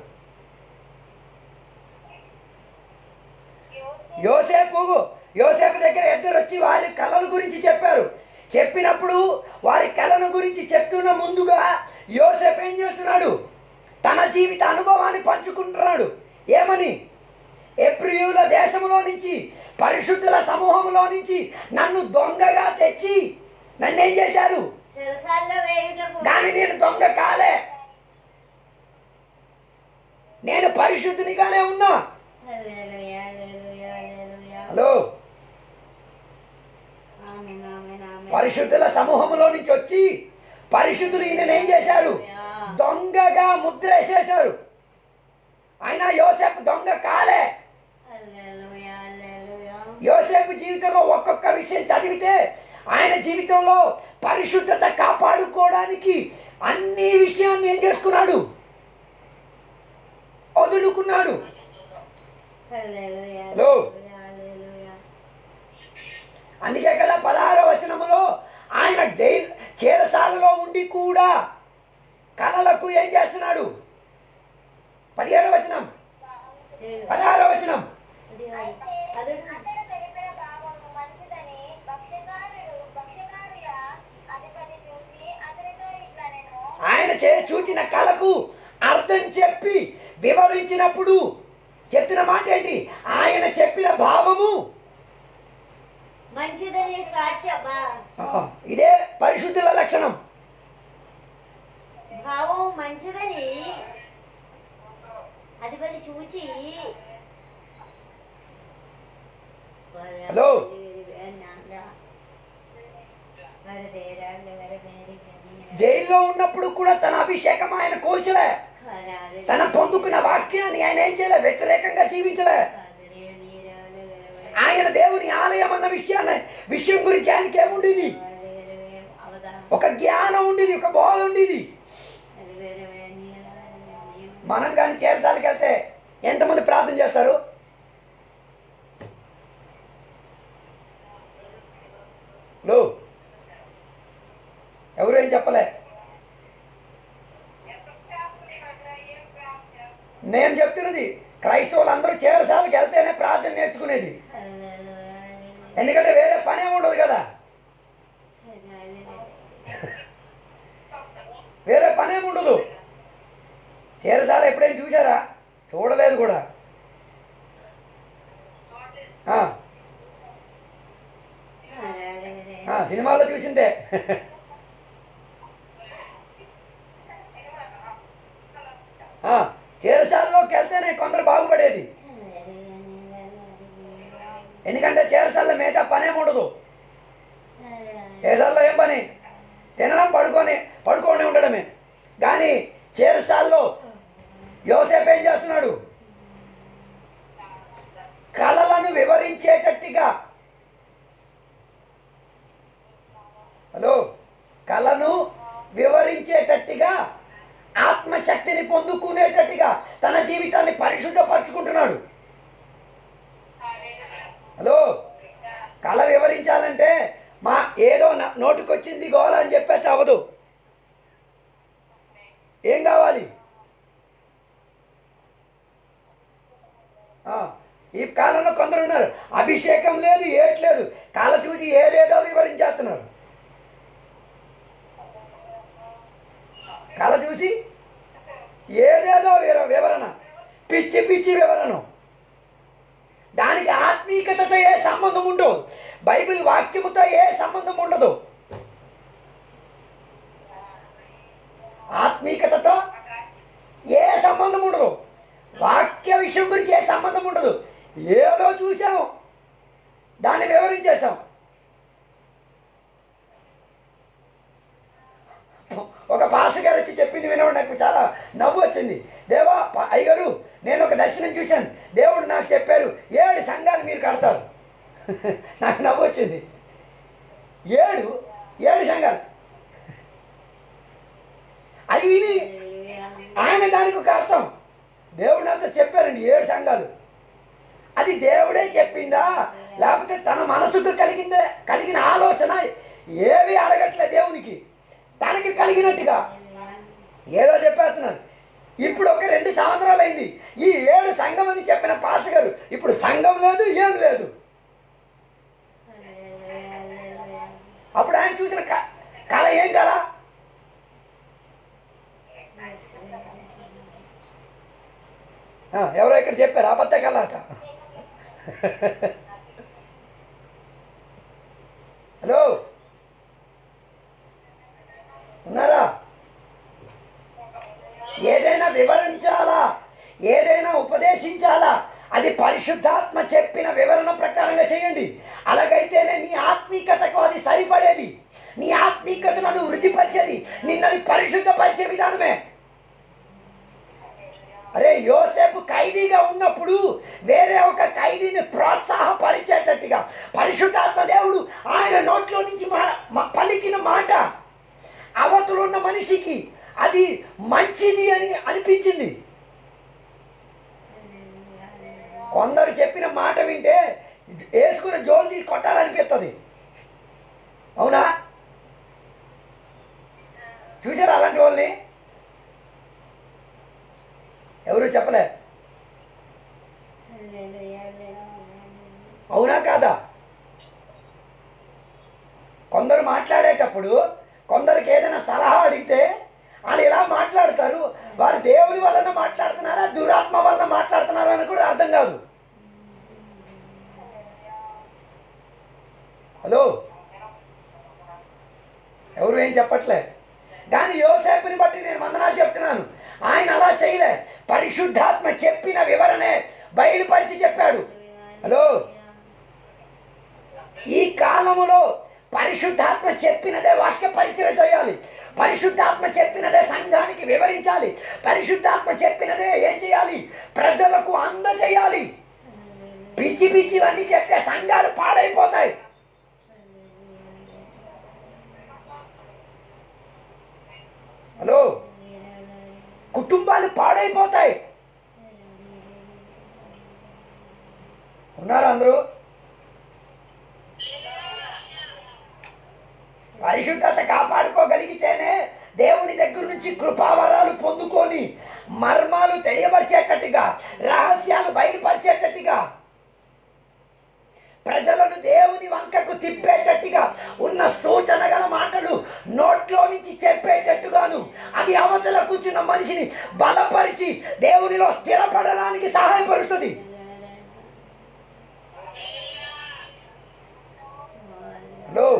యోసేపు యోసేపు దగ్గర ఇద్దరు వచ్చి వారి కళల గురించి చెప్పారు. చెప్పినప్పుడు వారి కళల గురించి చెప్తున్న ముందుగా యోసేపు ఏం చేస్తున్నాడు? తన జీవిత అనుభవాన్ని పంచుకుంటున్నాడు. ఏమని? ఎబ్రియుల దేశంలో నుంచి, పరిశుద్ధుల సమూహంలో నుంచి నన్ను దొంగగా తెచ్చి నన్ను ఏం చేశారు? చెరసాల్లో వేయుటకు. కానీ నేను దొంగ కాలే, నేను పరిశుద్ధునిగానే ఉన్నా. Hallelujah, hallelujah, hallelujah. Hello, amen, amen, amen. పరిశుద్ధుల సమూహంలో నుంచి వచ్చి పరిశుద్ధులు ఈయన ఏం చేశారు? దొంగగా ముద్ర వేసేశారు. ఆయన యోసేపు దొంగ కాలే. హల్లెలూయా, హల్లెలూయా. యోసేపు జీవితంలో ఒక్కొక్క విషయం చదివితే ఆయన జీవితంలో పరిశుద్ధత కాపాడుకోవడానికి అన్ని విషయాన్ని ఏం చేసుకున్నాడు? వదులుకున్నాడు. Hallelujah, hello. హల్లెలూయా. అందుకే కదా పదహారవ వచనములో ఆయన జైలు చెరసాలలో ఉండి కూడా కళలకు ఏం చేస్తున్నాడు? పదిహేడవ వచనం, పదహారవ వచనం. అతడు అతడు తెలిపిన భావము మంచిదని భక్ష్యకారుడు భక్ష్యకారుల అధిపతి చూసి అతనితో ఇట్లా నేను ఆయన చే చూచిన కళకు అర్థం చెప్పి వివరించినప్పుడు చెప్తున్న మాట ఏంటి? ఆయన చెప్పిన భావము మంచిదని సాక్ష్యమా. ఆ, ఇదే పరిశుద్ధుల లక్షణం. భావం మంచిదని అధిపతి చూచి హలో. జైల్లో ఉన్నప్పుడు కూడా తన అభిషేకం ఆయన కోల్చలే. తన పొందుకున్న వాక్యాన్ని ఆయన ఏం చేయలే, వ్యతిరేకంగా జీవించలే. ఆయన దేవుని ఆలయం అన్న విషయాన్ని విషయం గురించి ఆయనకి ఏముండేది? ఒక జ్ఞానం ఉండేది, ఒక బోధ ఉండేది. మనం కానీ చేరసాలకి వెళ్తే ఎంతమంది ప్రార్థన చేస్తారు? లో ఎవరు ఏం చెప్పలే. నేను చెప్తున్నది క్రైస్తవులు అందరూ చేరసాలకి వెళ్తేనే ప్రార్థన నేర్చుకునేది. ఎందుకంటే వేరే పనే ఉండదు కదా, వేరే పనేం ఉండదు. చేరసాల ఎప్పుడైనా చూసారా? చూడలేదు కూడా. ఆ, ఆ, సినిమాలో చూసిందే. ఆ, చేరసాలలోకి వెళ్తేనే కొందరు బాగుపడేది. ఎందుకంటే చేరసాల మిగతా పనేం ఉండదు. చేరసాలలో ఏం పని? తినడం, పడుకొని పడుకొని ఉండడమే. కానీ చేరసాల్లో యోసేపు ఏం చేస్తున్నాడు? కళలను వివరించేటట్టుగా, హలో, కళను వివరించేటట్టుగా, ఆత్మశక్తిని పొందుకునేటట్టుగా తన జీవితాన్ని పరిశుద్ధపరచుకుంటున్నాడు. హలో, కళ వివరించాలంటే మా ఏదో నోటికొచ్చింది గోల అని చెప్పేసి అవ్వదు. ఏం కావాలి? ఈ కాలంలో కొందరు ఉన్నారు, అభిషేకం లేదు, ఏట్లేదు, కళ చూసి ఏదేదో వివరించేస్తున్నారు. కళ చూసి ఏదేదో వివరణ, పిచ్చి పిచ్చి వివరణ. దానికి ఆత్మీయతతో ఏ సంబంధం ఉండదు, బైబిల్ వాక్యముతో ఏ సంబంధం ఉండదు. ఆత్మీయతతో ఏ సంబంధం ఉండదు, వాక్య విషయం గురించి ఏ సంబంధం ఉండదు. ఏదో చూసాం, దాన్ని వివరించేసాం. ఒక పాస్టర్ గారు వచ్చి చెప్పింది వినడం నాకు చాలా నవ్వు వచ్చింది. దేవా అయ్యగారు, నేను ఒక దర్శనం చూశాను, దేవుడు నాకు చెప్పారు ఏడు సంఘాలు మీరు కడతారు. నాకు నవ్వు వచ్చింది. ఏడు ఏడు సంఘాలు అవి విని ఆయన దానికి ఒక అర్థం, దేవుడు నాతో చెప్పారండి ఏడు సంఘాలు. అది దేవుడే చెప్పిందా, లేకపోతే తన మనసుకు కలిగిందే కలిగిన ఆలోచన? ఏవి అడగట్లే దేవునికి, తనకి కలిగినట్టుగా ఏదో చెప్పేస్తున్నాను. ఇప్పుడు ఒక రెండు సంవత్సరాలు అయింది ఈ ఏడు సంఘం అని చెప్పిన పాస్టర్ గారు, ఇప్పుడు సంఘం లేదు, ఏం లేదు. అప్పుడు ఆయన చూసిన కళ ఏం కళ? ఎవరో ఇక్కడ చెప్పారు అబద్ధ కళ అట. హలో, ఉన్నారా? ఏదైనా వివరించాలా, ఏదైనా ఉపదేశించాలా, అది పరిశుద్ధాత్మ చెప్పిన వివరణ ప్రకారంగా చేయండి. అలాగైతేనే నీ ఆత్మీకతకు అది సరిపడేది, నీ ఆత్మీకతను అది వృద్ధిపరిచేది, నిన్నది పరిశుద్ధపరిచే విధానమే. అరే, యోసేపు ఖైదీగా ఉన్నప్పుడు వేరే ఒక ఖైదీని ప్రోత్సాహపరిచేటట్టుగా పరిశుద్ధాత్మ దేవుడు ఆయన నోట్లో నుంచి మా పలికిన మాట అవతలున్న మనిషికి అది మంచిది అని అనిపించింది. కొందరు చెప్పిన మాట వింటే వేసుకున్న జోలు తీసి కొట్టాలనిపిస్తుంది. అవునా? చూసారా అలాంటి వాళ్ళని? ఎవరు చెప్పలే. అవునా కాదా? కొందరు మాట్లాడేటప్పుడు కొందరికి ఏదైనా సలహా అడిగితే వాళ్ళు ఎలా మాట్లాడతారు, వారు దేవుని వలన మాట్లాడుతున్నారా దురాత్మ వలన మాట్లాడుతున్నారా అని కూడా అర్థం కాదు. హలో, ఎవరు ఏం చెప్పట్లే. కానీ యోసేపుని బట్టి నేను వందనాలు చెప్తున్నాను. ఆయన అలా చేయలే, పరిశుద్ధాత్మ చెప్పిన వివరణే బయలుపరిచి చెప్పాడు. హలో, ఈ కాలములో పరిశుద్ధాత్మ చెప్పినదే వాక్య పరిచయం చేయాలి, పరిశుద్ధాత్మ చెప్పినదే సంఘానికి వివరించాలి, పరిశుద్ధాత్మ చెప్పినదే ఏం చేయాలి, ప్రజలకు అందజేయాలి. పిచ్చి పిచ్చివన్నీ చెప్తే సంఘాలు పాడైపోతాయి. హలో, కుటుంబాలు పాడైపోతాయి. ఉన్నారా అందరూ? పరిశుద్ధత కాపాడుకోగలిగితేనే దేవుని దగ్గర నుంచి కృపావరాలు పొందుకొని మర్మాలు తెలియపరిచేటట్టుగా, రహస్యాలు బయలుపరిచేటట్టుగా, ప్రజలను దేవుని వంకకు తిప్పేటట్టుగా ఉన్న సూచన గల మాటలు నోట్లో నుంచి చెప్పేటట్టుగాను అది అవతల కూర్చున్న మనిషిని బలపరిచి దేవునిలో స్థిరపడడానికి సహాయపరుస్తుంది. హలో,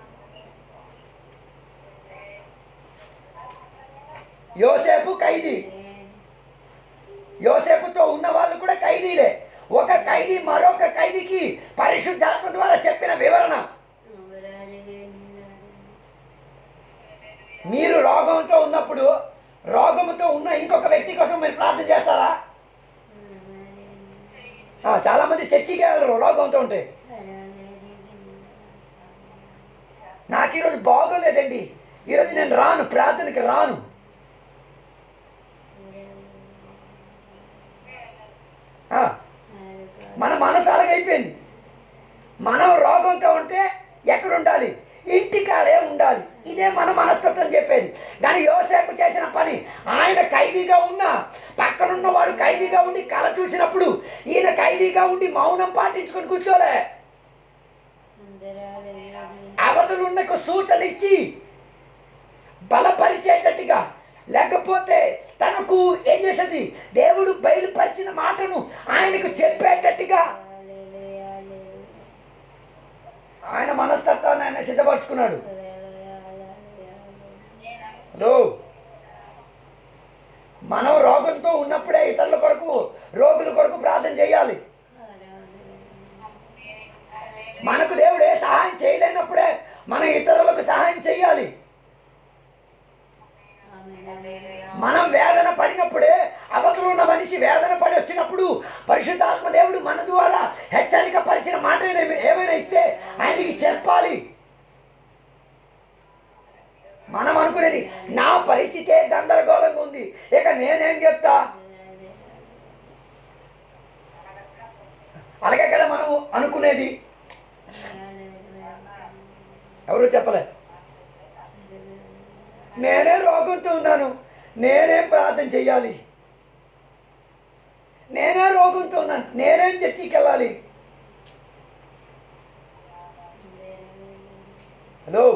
యోసేపు ఖైదీ, యోసేపుతో ఉన్న వాళ్ళు కూడా ఖైదీలే. ఒక ఖైదీ మరొక ఖైదీకి పరిశుద్ధాత్మ ద్వారా చెప్పిన వివరణ. మీరు రోగంతో ఉన్నప్పుడు రోగంతో ఉన్న ఇంకొక వ్యక్తి కోసం మీరు ప్రార్థన చేస్తారా? చాలా మంది చర్చికి వెళ్ళరు రోగంతో ఉంటే. నాకు ఈరోజు బాగోలేదండి, ఈరోజు నేను రాను, ప్రార్థనకి రాను. మన మనసు అలాగైపోయింది. మనం రోగంతో ఉంటే ఎక్కడ ఉండాలి? ఇంటికాడే ఉండాలి. ఇదే మన మనస్తత్వం చెప్పేది. కానీ యోసేపు చేసిన పని, ఆయన ఖైదీగా ఉన్నా పక్కనున్నవాడు ఖైదీగా ఉండి కళ చూసినప్పుడు ఈయన ఖైదీగా ఉండి మౌనం పాటించుకొని కూర్చోలే, అవతలున్నకు సూచన ఇచ్చి బలపరిచేటట్టుగా, లేకపోతే తనకు ఏం చేసేది దేవుడు బయలుపరిచిన మాటను ఆయనకు చెప్పేటట్టుగా ఆయన మనస్తత్వాన్ని ఆయన సిద్ధపరచుకున్నాడు. హలో, మనం రోగంతో ఉన్నప్పుడే ఇతరుల కొరకు, రోగుల కొరకు ప్రార్థన చేయాలి. మనకు దేవుడు ఏ సహాయం చేయలేనప్పుడే మనం ఇతరులకు సహాయం చేయాలి. మనం వేదన పడినప్పుడే, అవతల ఉన్న మనిషి వేదన పడి వచ్చినప్పుడు పరిశుద్ధాత్మ దేవుడు మన ద్వారా హెచ్చరిక పరిచిన మాట ఏమైనా ఇస్తే ఆయనకి చెప్పాలి. మనం అనుకునేది నా పరిస్థితే గందరగోళంగా ఉంది, ఇక నేనేం చెప్తా, అలాగే కదా మనం అనుకునేది. ఎవరు చెప్పలే. నేనే రోగంతో ఉన్నాను, నేనేం ప్రార్థన చెయ్యాలి, నేనే రోగంతో ఉన్నాను, నేనేం చర్చికి వెళ్ళాలి. హలో,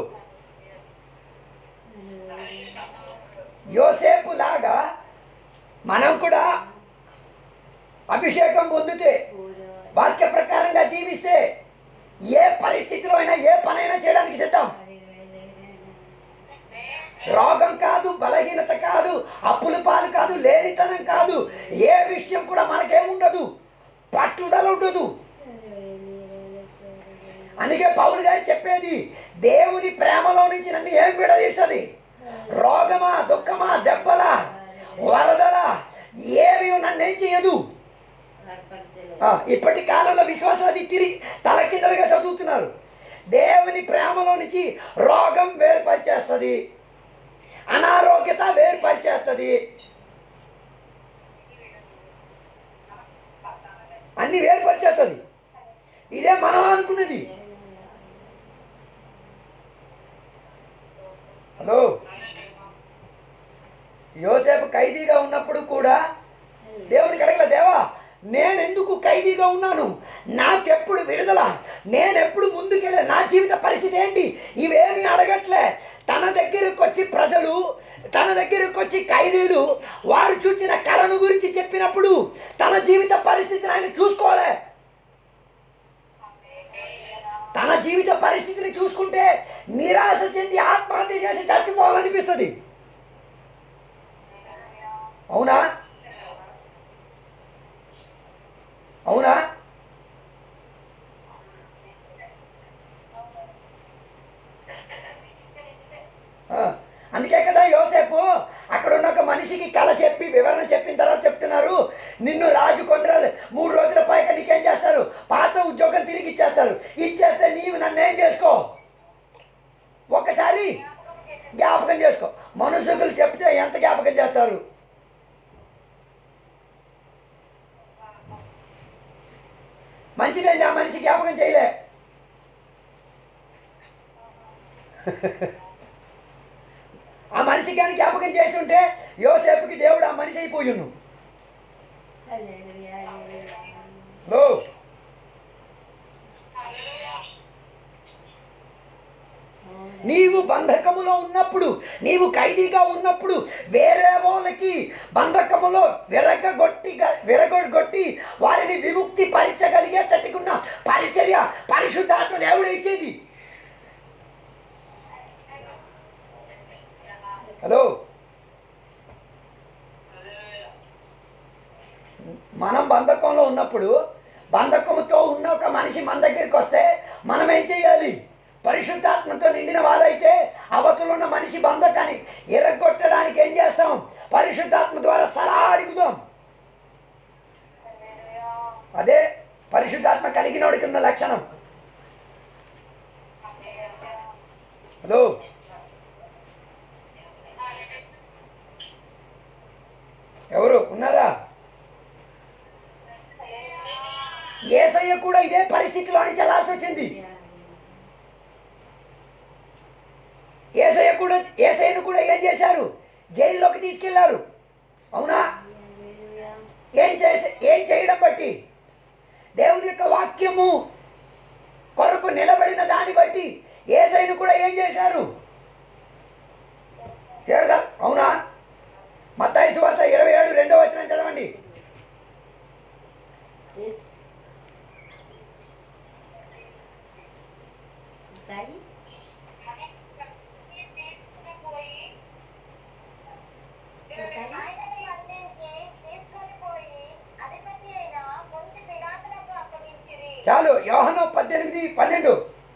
యోసేపు లాగా మనం కూడా అభిషేకం పొందితే, వాక్య ప్రకారం ప్రకారంగా జీవిస్తే ఏ పరిస్థితిలో అయినా ఏ పనైనా చేయడానికి సిద్ధం. రోగం కాదు, బలహీనత కాదు, అప్పుల పాలు కాదు, లేనితనం కాదు, ఏ విషయం కూడా మనకేముండదు, పట్టుదల ఉండదు. అందుకే పౌలు గారు చెప్పేది, దేవుని ప్రేమలో నుంచి నన్ను ఏం విడదీస్తుంది? రోగమా, దుఃఖమా, దెబ్బలా, వరదలా, ఏవి నన్ను ఏం చేయదు. ఇప్పటి కాలంలో విశ్వాసాలు అది తిరిగి తలకిందలుగా చదువుతున్నారు. దేవుని ప్రేమలో నుంచి రోగం వేరుపరిచేస్తుంది, అనారోగ్యత వేరుపరిచేస్తుంది, అన్ని వేరుపరిచేస్తుంది. ఇదే మనం అనుకున్నది. హలో, యోసేపు ఖైదీగా ఉన్నప్పుడు కూడా దేవునికి అడగల, దేవా నేనెందుకు ఖైదీగా ఉన్నాను, నాకెప్పుడు విడుదల, నేనెప్పుడు ముందుకెళ్ళే, నా జీవిత పరిస్థితి ఏంటి, ఇవేమీ అడగట్లే. తన దగ్గరకు వచ్చి ప్రజలు, తన దగ్గరకు వచ్చి ఖైదీలు వారు చూసిన కళను గురించి చెప్పినప్పుడు తన జీవిత పరిస్థితిని ఆయన చూసుకోలే. తన జీవిత పరిస్థితిని చూసుకుంటే నిరాశ చెంది ఆత్మహత్య చేసి చచ్చిపోవాలనిపిస్తుంది. అవునా అవునా అందుకే కదా యోసేపు అక్కడ ఉన్న ఒక మనిషికి కళ చెప్పి వివరణ చెప్పిన తర్వాత చెప్తున్నారు, నిన్ను రాజు కొందరు మూడు రోజుల పైగా నీకేం చేస్తారు, పాత ఉద్యోగం తిరిగి ఇచ్చేస్తారు, ఇచ్చేస్తే నీవు నన్ను ఏం చేసుకో, ఒకసారి జ్ఞాపకం చేసుకో. మనుషులు చెప్తే ఎంత జ్ఞాపకం చేస్తారు? మంచిదేంది, ఆ మనిషి జ్ఞాపకం చేయలే. ఆ మనిషి కానీ జ్ఞాపకం చేసి ఉంటే యోసేపుకి దేవుడు ఆ మనిషి అయిపోయిను. నీవు బంధకములో ఉన్నప్పుడు, నీవు ఖైదీగా ఉన్నప్పుడు వేరే వాళ్ళకి బంధకములో విరగొట్టి విరగొట్టి వారిని విముక్తి పరచగలిగేటట్టుకున్న పరిచర్య పరిశుద్ధాత్మ దేవుడు ఇచ్చేది. హలో, మనం బంధకంలో ఉన్నప్పుడు, బంధకంతో ఉన్న ఒక మనిషి మన దగ్గరికి వస్తే మనం ఏం చేయాలి? పరిశుద్ధాత్మతో నిండిన వాళ్ళైతే అవతల ఉన్న మనిషి బంధకాన్ని ఎరగొట్టడానికి ఏం చేస్తాం? పరిశుద్ధాత్మ ద్వారా సలహా అడుగుదాం. అదే పరిశుద్ధాత్మ కలిగినోడికి ఉన్న లక్షణం. హలో, ఎవరు ఉన్నారా? యేసయ్య కూడా ఇదే పరిస్థితిలో నుంచి వెళ్ళాల్సి వచ్చింది. యేసయ్య కూడా యేసయ్యను కూడా ఏం చేశారు? జైల్లోకి తీసుకెళ్లారు. అవునా? ఏం చేసే ఏం చేయడం బట్టి? దేవుని యొక్క వాక్యము కొరకు నిలబడిన దాన్ని బట్టి యేసయ్యను కూడా ఏం చేశారు? చేరదా? అవునా? మత్తయి సువార్త ఇరవై ఏడు రెండో వచనం చదవండి. చాలు. యోహాను పద్దెనిమిది పన్నెండు.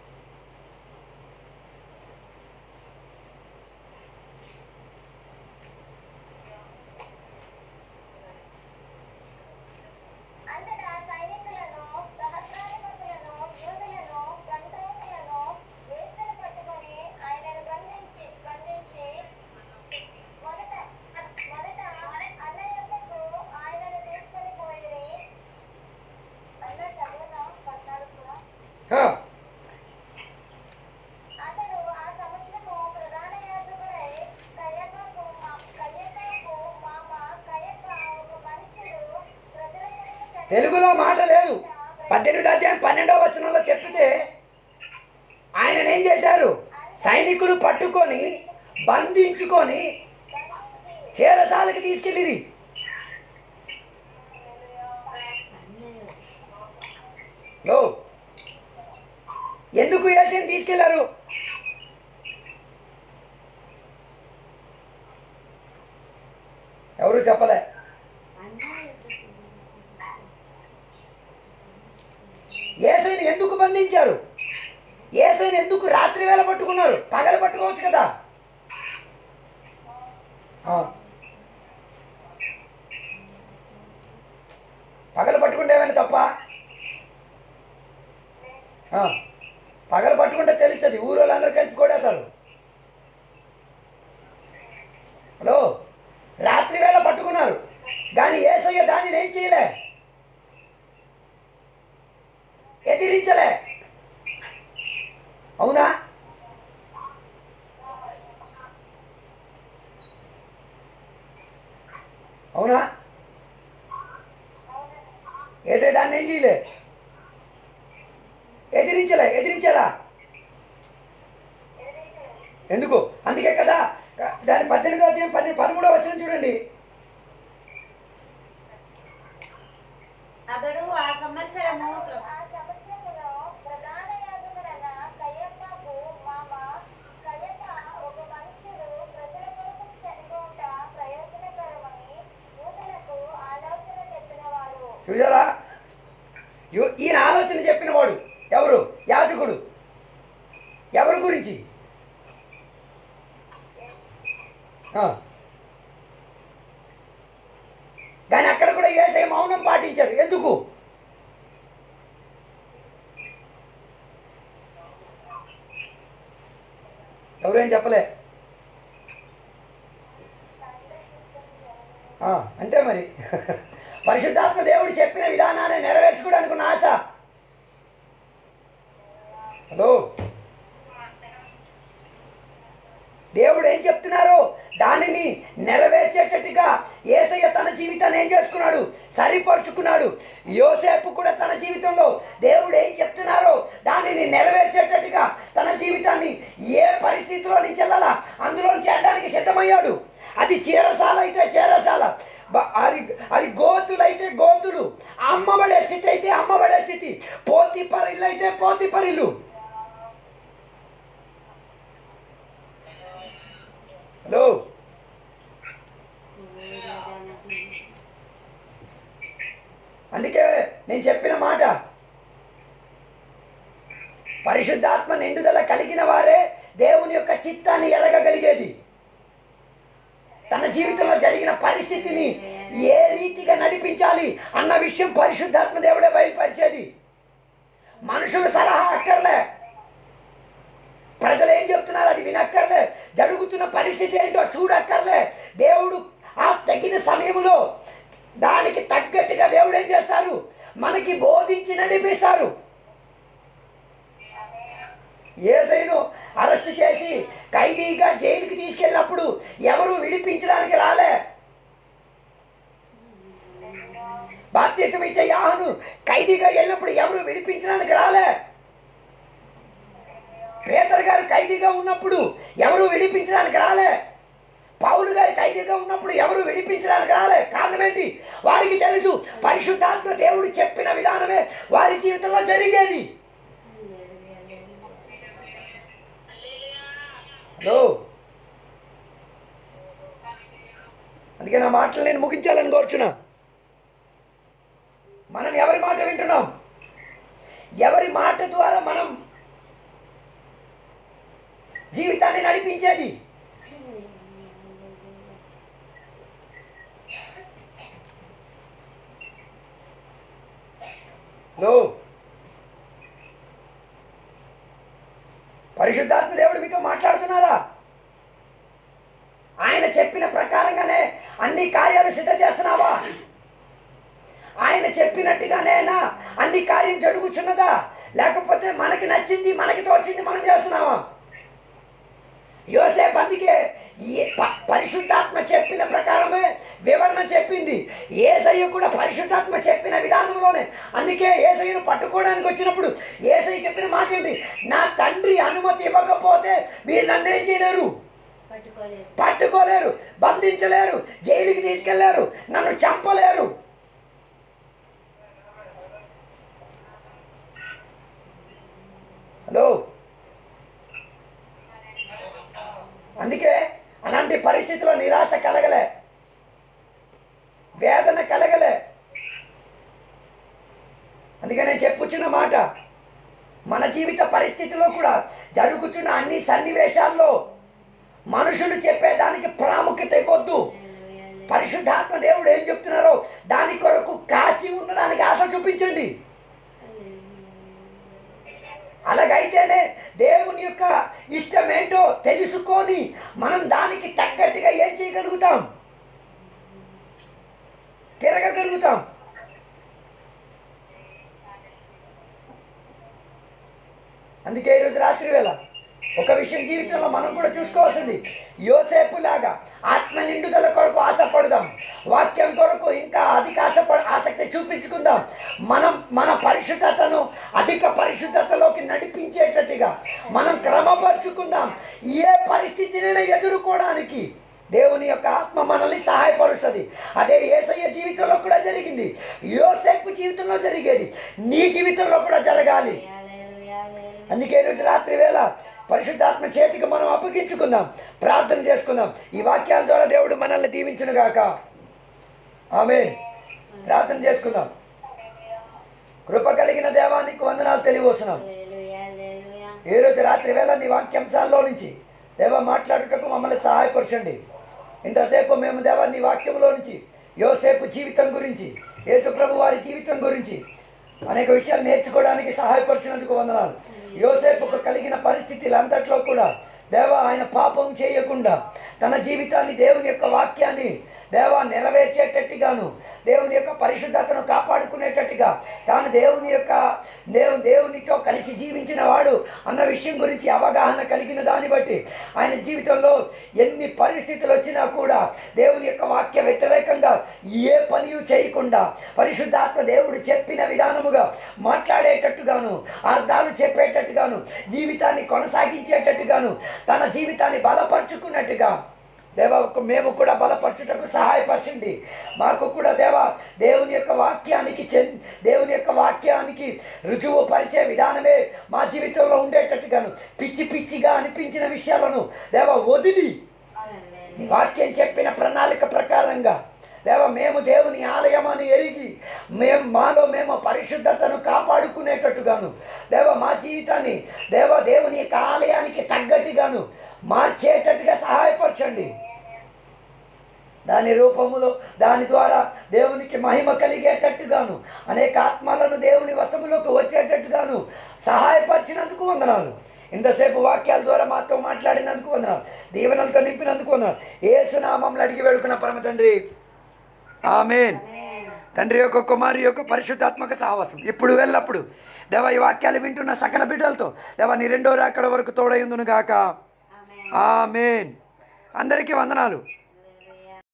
తెలుగులో మాట లేదు. పద్దెనిమిది అధ్యాయం పన్నెండవ వచనంలో చెప్పితే ఆయన ఏం చేశారు? సైనికులు పట్టుకొని బంధించుకొని చేరసాలకి తీసుకెళ్ళిరి. లో ఎందుకు యేసుని తీసుకెళ్లారు? ఎవరు చెప్పలే. యేసుని ఎందుకు బంధించారు? యేసుని ఎందుకు రాత్రి వేళ పట్టుకున్నారు? పగలు పట్టుకోవచ్చు కదా. పగలు పట్టుకుంటే ఏమైనా తప్ప? పగలు పట్టుకుంటే తెలుస్తుంది, ఊరు వాళ్ళందరూ కలిపి కొడేస్తారు. హలో, రాత్రి వేళ పట్టుకున్నారు కానీ యేసయ్య దానిని ఏం చేయలే, ఎదిరించలే. అవునా? అవునా? యేసయ్య దాన్ని ఏం చేయలే, ఎదిరించలే. ఎదిరించారా? ఎందుకు? అందుకే కదా దాని పద్దెనిమిదో అధ్యాయం పన్నెండు పదమూడో వచనం చూడండి. అతడు ఆ సంవత్సరము ఆ సంవత్సరములో ప్రధాన యాజకుడైన కయపకు మామ కయప ఒక మనుష్యుడు ప్రజల కొరకు చనిపోవుట ప్రయోజనకరమని యూదులకు ఆలోచన చెప్పినవాడు. చూసారా? ఈయన ఆలోచన చెప్పినవాడు ఎవరు? యాజకుడు. ఎవరి గురించి? కానీ అక్కడ కూడా యేసయ్య మౌనం పాటించారు. ఎందుకు? ఎవరేం చెప్పలే. అంతే మరి. పరిశుద్ధాత్మ దేవుడు చెప్పిన విధానాన్ని నెరవేర్చుకోవడానికి ఉన్న ఆశ. హలో, దేవుడు ఏం చెప్తున్నారో దానిని నెరవేర్చేటట్టుగా యేసయ్య తన జీవితాన్ని ఏం చేసుకున్నాడు? సరిపరుచుకున్నాడు. యోసేపు కూడా తన జీవితంలో దేవుడు ఏం చెప్తున్నారో దానిని నెరవేర్చేటట్టుగా తన జీవితాన్ని ఏ పరిస్థితిలో నుంచి వెళ్ళాలా అందులో చేయడానికి సిద్ధమయ్యాడు. అది చీరసాల అయితే చీరసాల, అది అది గోతులు అయితే గోతులు, అమ్మబడే స్థితి అయితే అమ్మబడే స్థితి, పోతి పరిల్లు అయితే పోతి పరిల్లు. హలో, అందుకే నేను చెప్పిన మాట, పరిశుద్ధాత్మ నిండుదల కలిగిన వారే దేవుని యొక్క చిత్తాన్ని ఎరగగలిగేది. తన జీవితంలో జరిగిన పరిస్థితిని ఏ రీతిగా నడిపించాలి అన్న విషయం పరిశుద్ధాత్మ దేవుడే బయలుపరిచేది. మనుషుల సలహా అక్కర్లే, ప్రజలు ఏం చెప్తున్నారు అది వినక్కర్లే, జరుగుతున్న పరిస్థితి ఏంటో చూడక్కర్లే. దేవుడు ఆ తగిన సమయంలో దానికి తగ్గట్టుగా దేవుడు ఏం చేస్తారు? మనకి బోధించి నడిపిస్తారు. యేసయ్యను అరెస్ట్ చేసి ఖైదీగా జైలుకి తీసుకెళ్ళినప్పుడు ఎవరు విడిపించడానికి రాలే. బాప్తిసం ఇచ్చే యోహాను ఖైదీగా వెళ్ళినప్పుడు ఎవరు విడిపించడానికి రాలే. పేతురు గారు ఖైదీగా ఉన్నప్పుడు ఎవరు విడిపించడానికి రాలే. పౌలు గారు ఖైదీగా ఉన్నప్పుడు ఎవరు విడిపించడానికి రాలే. కారణం ఏంటి? వారికి తెలుసు పరిశుద్ధాత్మ దేవుడు చెప్పిన విధానమే వారి జీవితంలో జరిగేది. హలో, అందుకే నా మాటలు నేను ముగించాలని కోరుచున్నా. మనం ఎవరి మాట వింటున్నాం? ఎవరి మాట ద్వారా మనం జీవితాన్ని నడిపించేది? హలో, పరిశుద్ధాత్మ దేవుడు మీతో మాట్లాడుతున్నారా? ఆయన చెప్పిన ప్రకారంగానే అన్ని కార్యాలు సిద్ధ చేస్తున్నావా? ఆయన చెప్పినట్టుగానేనా అన్ని కార్యం జరుగుతున్నదా? లేకపోతే మనకి నచ్చింది మనకి తోచింది మనం చేస్తున్నావా? యోసేపు అందుకే పరిశుద్ధాత్మ చెప్పిన ప్రకారమే వివరణ చెప్పింది. యేసయ్య కూడా పరిశుద్ధాత్మ చెప్పిన విధానంలోనే. అందుకే యేసయ్యను పట్టుకోవడానికి వచ్చినప్పుడు యేసయ్య చెప్పిన మాట ఏంటి? నా తండ్రి అనుమతి ఇవ్వకపోతే మీరు నన్ను ఏం చేయలేరు, పట్టుకోలేరు, బంధించలేరు, జైలుకి తీసుకెళ్లారు, నన్ను చంపలేరు. పరిస్థితిలో నిరాశ కలగలే, వేదన కలగలే. అందుకే నేను చెప్పుచున్న మాట, మన జీవిత పరిస్థితిలో కూడా జరుగుతున్న అన్ని సన్నివేశాల్లో మనుషులు చెప్పేదానికి ప్రాముఖ్యత ఇవ్వద్దు. పరిశుద్ధాత్మ దేవుడు ఏం చెప్తున్నారో దాని కొరకు కాచి ఉండడానికి ఆశ చూపించండి. అలాగైతేనే దేవుని యొక్క ఇష్టం ఏంటో తెలుసుకొని మనం దానికి తగ్గట్టుగా ఏం చేయగలుగుతాం, తిరగగలుగుతాం. అందుకే ఈరోజు రాత్రి వేళ ఒక విషయం జీవితంలో మనం కూడా చూసుకోవాల్సింది, యోసేపు లాగా ఆత్మ నిండుదల కొరకు ఆశపడదాం, వాక్యం కొరకు ఇంకా అధిక ఆశపడ ఆసక్తి చూపించుకుందాం. మనం మన పరిశుద్ధతను అధిక పరిశుద్ధతలోకి నడిపించేటట్టుగా మనం క్రమపరుచుకుందాం. ఏ పరిస్థితినైనా ఎదుర్కోవడానికి దేవుని యొక్క ఆత్మ మనల్ని సహాయపరుస్తుంది. అదే యేసయ్య జీవితంలో కూడా జరిగింది, యోసేపు జీవితంలో జరిగేది నీ జీవితంలో కూడా జరగాలి. అందుకే ఈరోజు రాత్రి వేళ పరిశుద్ధాత్మ చేతికి మనం అప్పగించుకుందాం, ప్రార్థన చేసుకుందాం. ఈ వాక్యాల ద్వారా దేవుడు మనల్ని దీవించును గాక. ఆమేన్. ప్రార్థన చేసుకుందాం. కృప కలిగిన దేవానికి వందనాలు తెలియవస్తున్నాం. ఈరోజు రాత్రి వేళ నీ వాక్యాంశాల్లో నుంచి దేవ మాట్లాడుటకు మమ్మల్ని సహాయపరచండి. ఇంతసేపు మేము దేవ నీ వాక్యంలో నుంచి యోసేపు జీవితం గురించి, యేసు ప్రభు వారి జీవితం గురించి అనేక విషయాలు నేర్చుకోవడానికి సహాయపరిచినందుకు వందనాలు. యోసేపుకు కలిగిన పరిస్థితులు అంతట్లో కూడా దేవ ఆయన పాపం చేయకుండా తన జీవితాన్ని దేవుని యొక్క వాక్యాన్ని దేవ నెరవేర్చేటట్టుగాను, దేవుని యొక్క పరిశుద్ధతను కాపాడుకునేటట్టుగా తాను దేవుని యొక్క దేవు దేవునితో కలిసి జీవించిన వాడు అన్న విషయం గురించి అవగాహన కలిగిన దాన్ని బట్టి ఆయన జీవితంలో ఎన్ని పరిస్థితులు వచ్చినా కూడా దేవుని యొక్క వాక్య వ్యతిరేకంగా ఏ పని చేయకుండా పరిశుద్ధాత్మ దేవుడు చెప్పిన విధానముగా మాట్లాడేటట్టుగాను, అర్థాలు చెప్పేటట్టుగాను, జీవితాన్ని కొనసాగించేటట్టుగాను, తన జీవితాన్ని బలపరుచుకున్నట్టుగా దేవ మేము కూడా బలపరచుటకు సహాయపరచండి. మాకు కూడా దేవ దేవుని యొక్క వాక్యానికి చె దేవుని యొక్క వాక్యానికి రుజువు పరిచే విధానమే మా జీవితంలో ఉండేటట్టుగాను, పిచ్చి పిచ్చిగా అనిపించిన విషయాలను దేవ వదిలి నీ వాక్యం చెప్పిన ప్రణాళిక ప్రకారంగా దేవ మేము దేవుని ఆలయం అని ఎరిగి మేము మాలో మేము పరిశుద్ధతను కాపాడుకునేటట్టుగాను దేవ మా జీవితాన్ని దేవ దేవుని యొక్క ఆలయానికి తగ్గట్టుగాను మార్చేటట్టుగా సహాయపరచండి. దాని రూపములో దాని ద్వారా దేవునికి మహిమ కలిగేటట్టుగాను అనేక ఆత్మలను దేవుని వశములోకి వచ్చేటట్టుగాను సహాయపరిచినందుకు వందనాలు. ఇంతసేపు వాక్యాల ద్వారా మాతో మాట్లాడినందుకు వందనాలు, దీవెనలతో నింపినందుకు వందనాలు. యేసు నామములో అడిగి వేడుకున్న పరమ తండ్రి, ఆమేన్. తండ్రి యొక్క కుమారి యొక్క పరిశుద్ధాత్మక సహవాసం ఇప్పుడు వెళ్ళప్పుడు దేవ ఈ వాక్యాలు వింటున్న సకల బిడ్డలతో దేవ నీ రెండో రాకడ వరకు తోడైందును గాక. ఆమేన్. అందరికీ వందనాలు.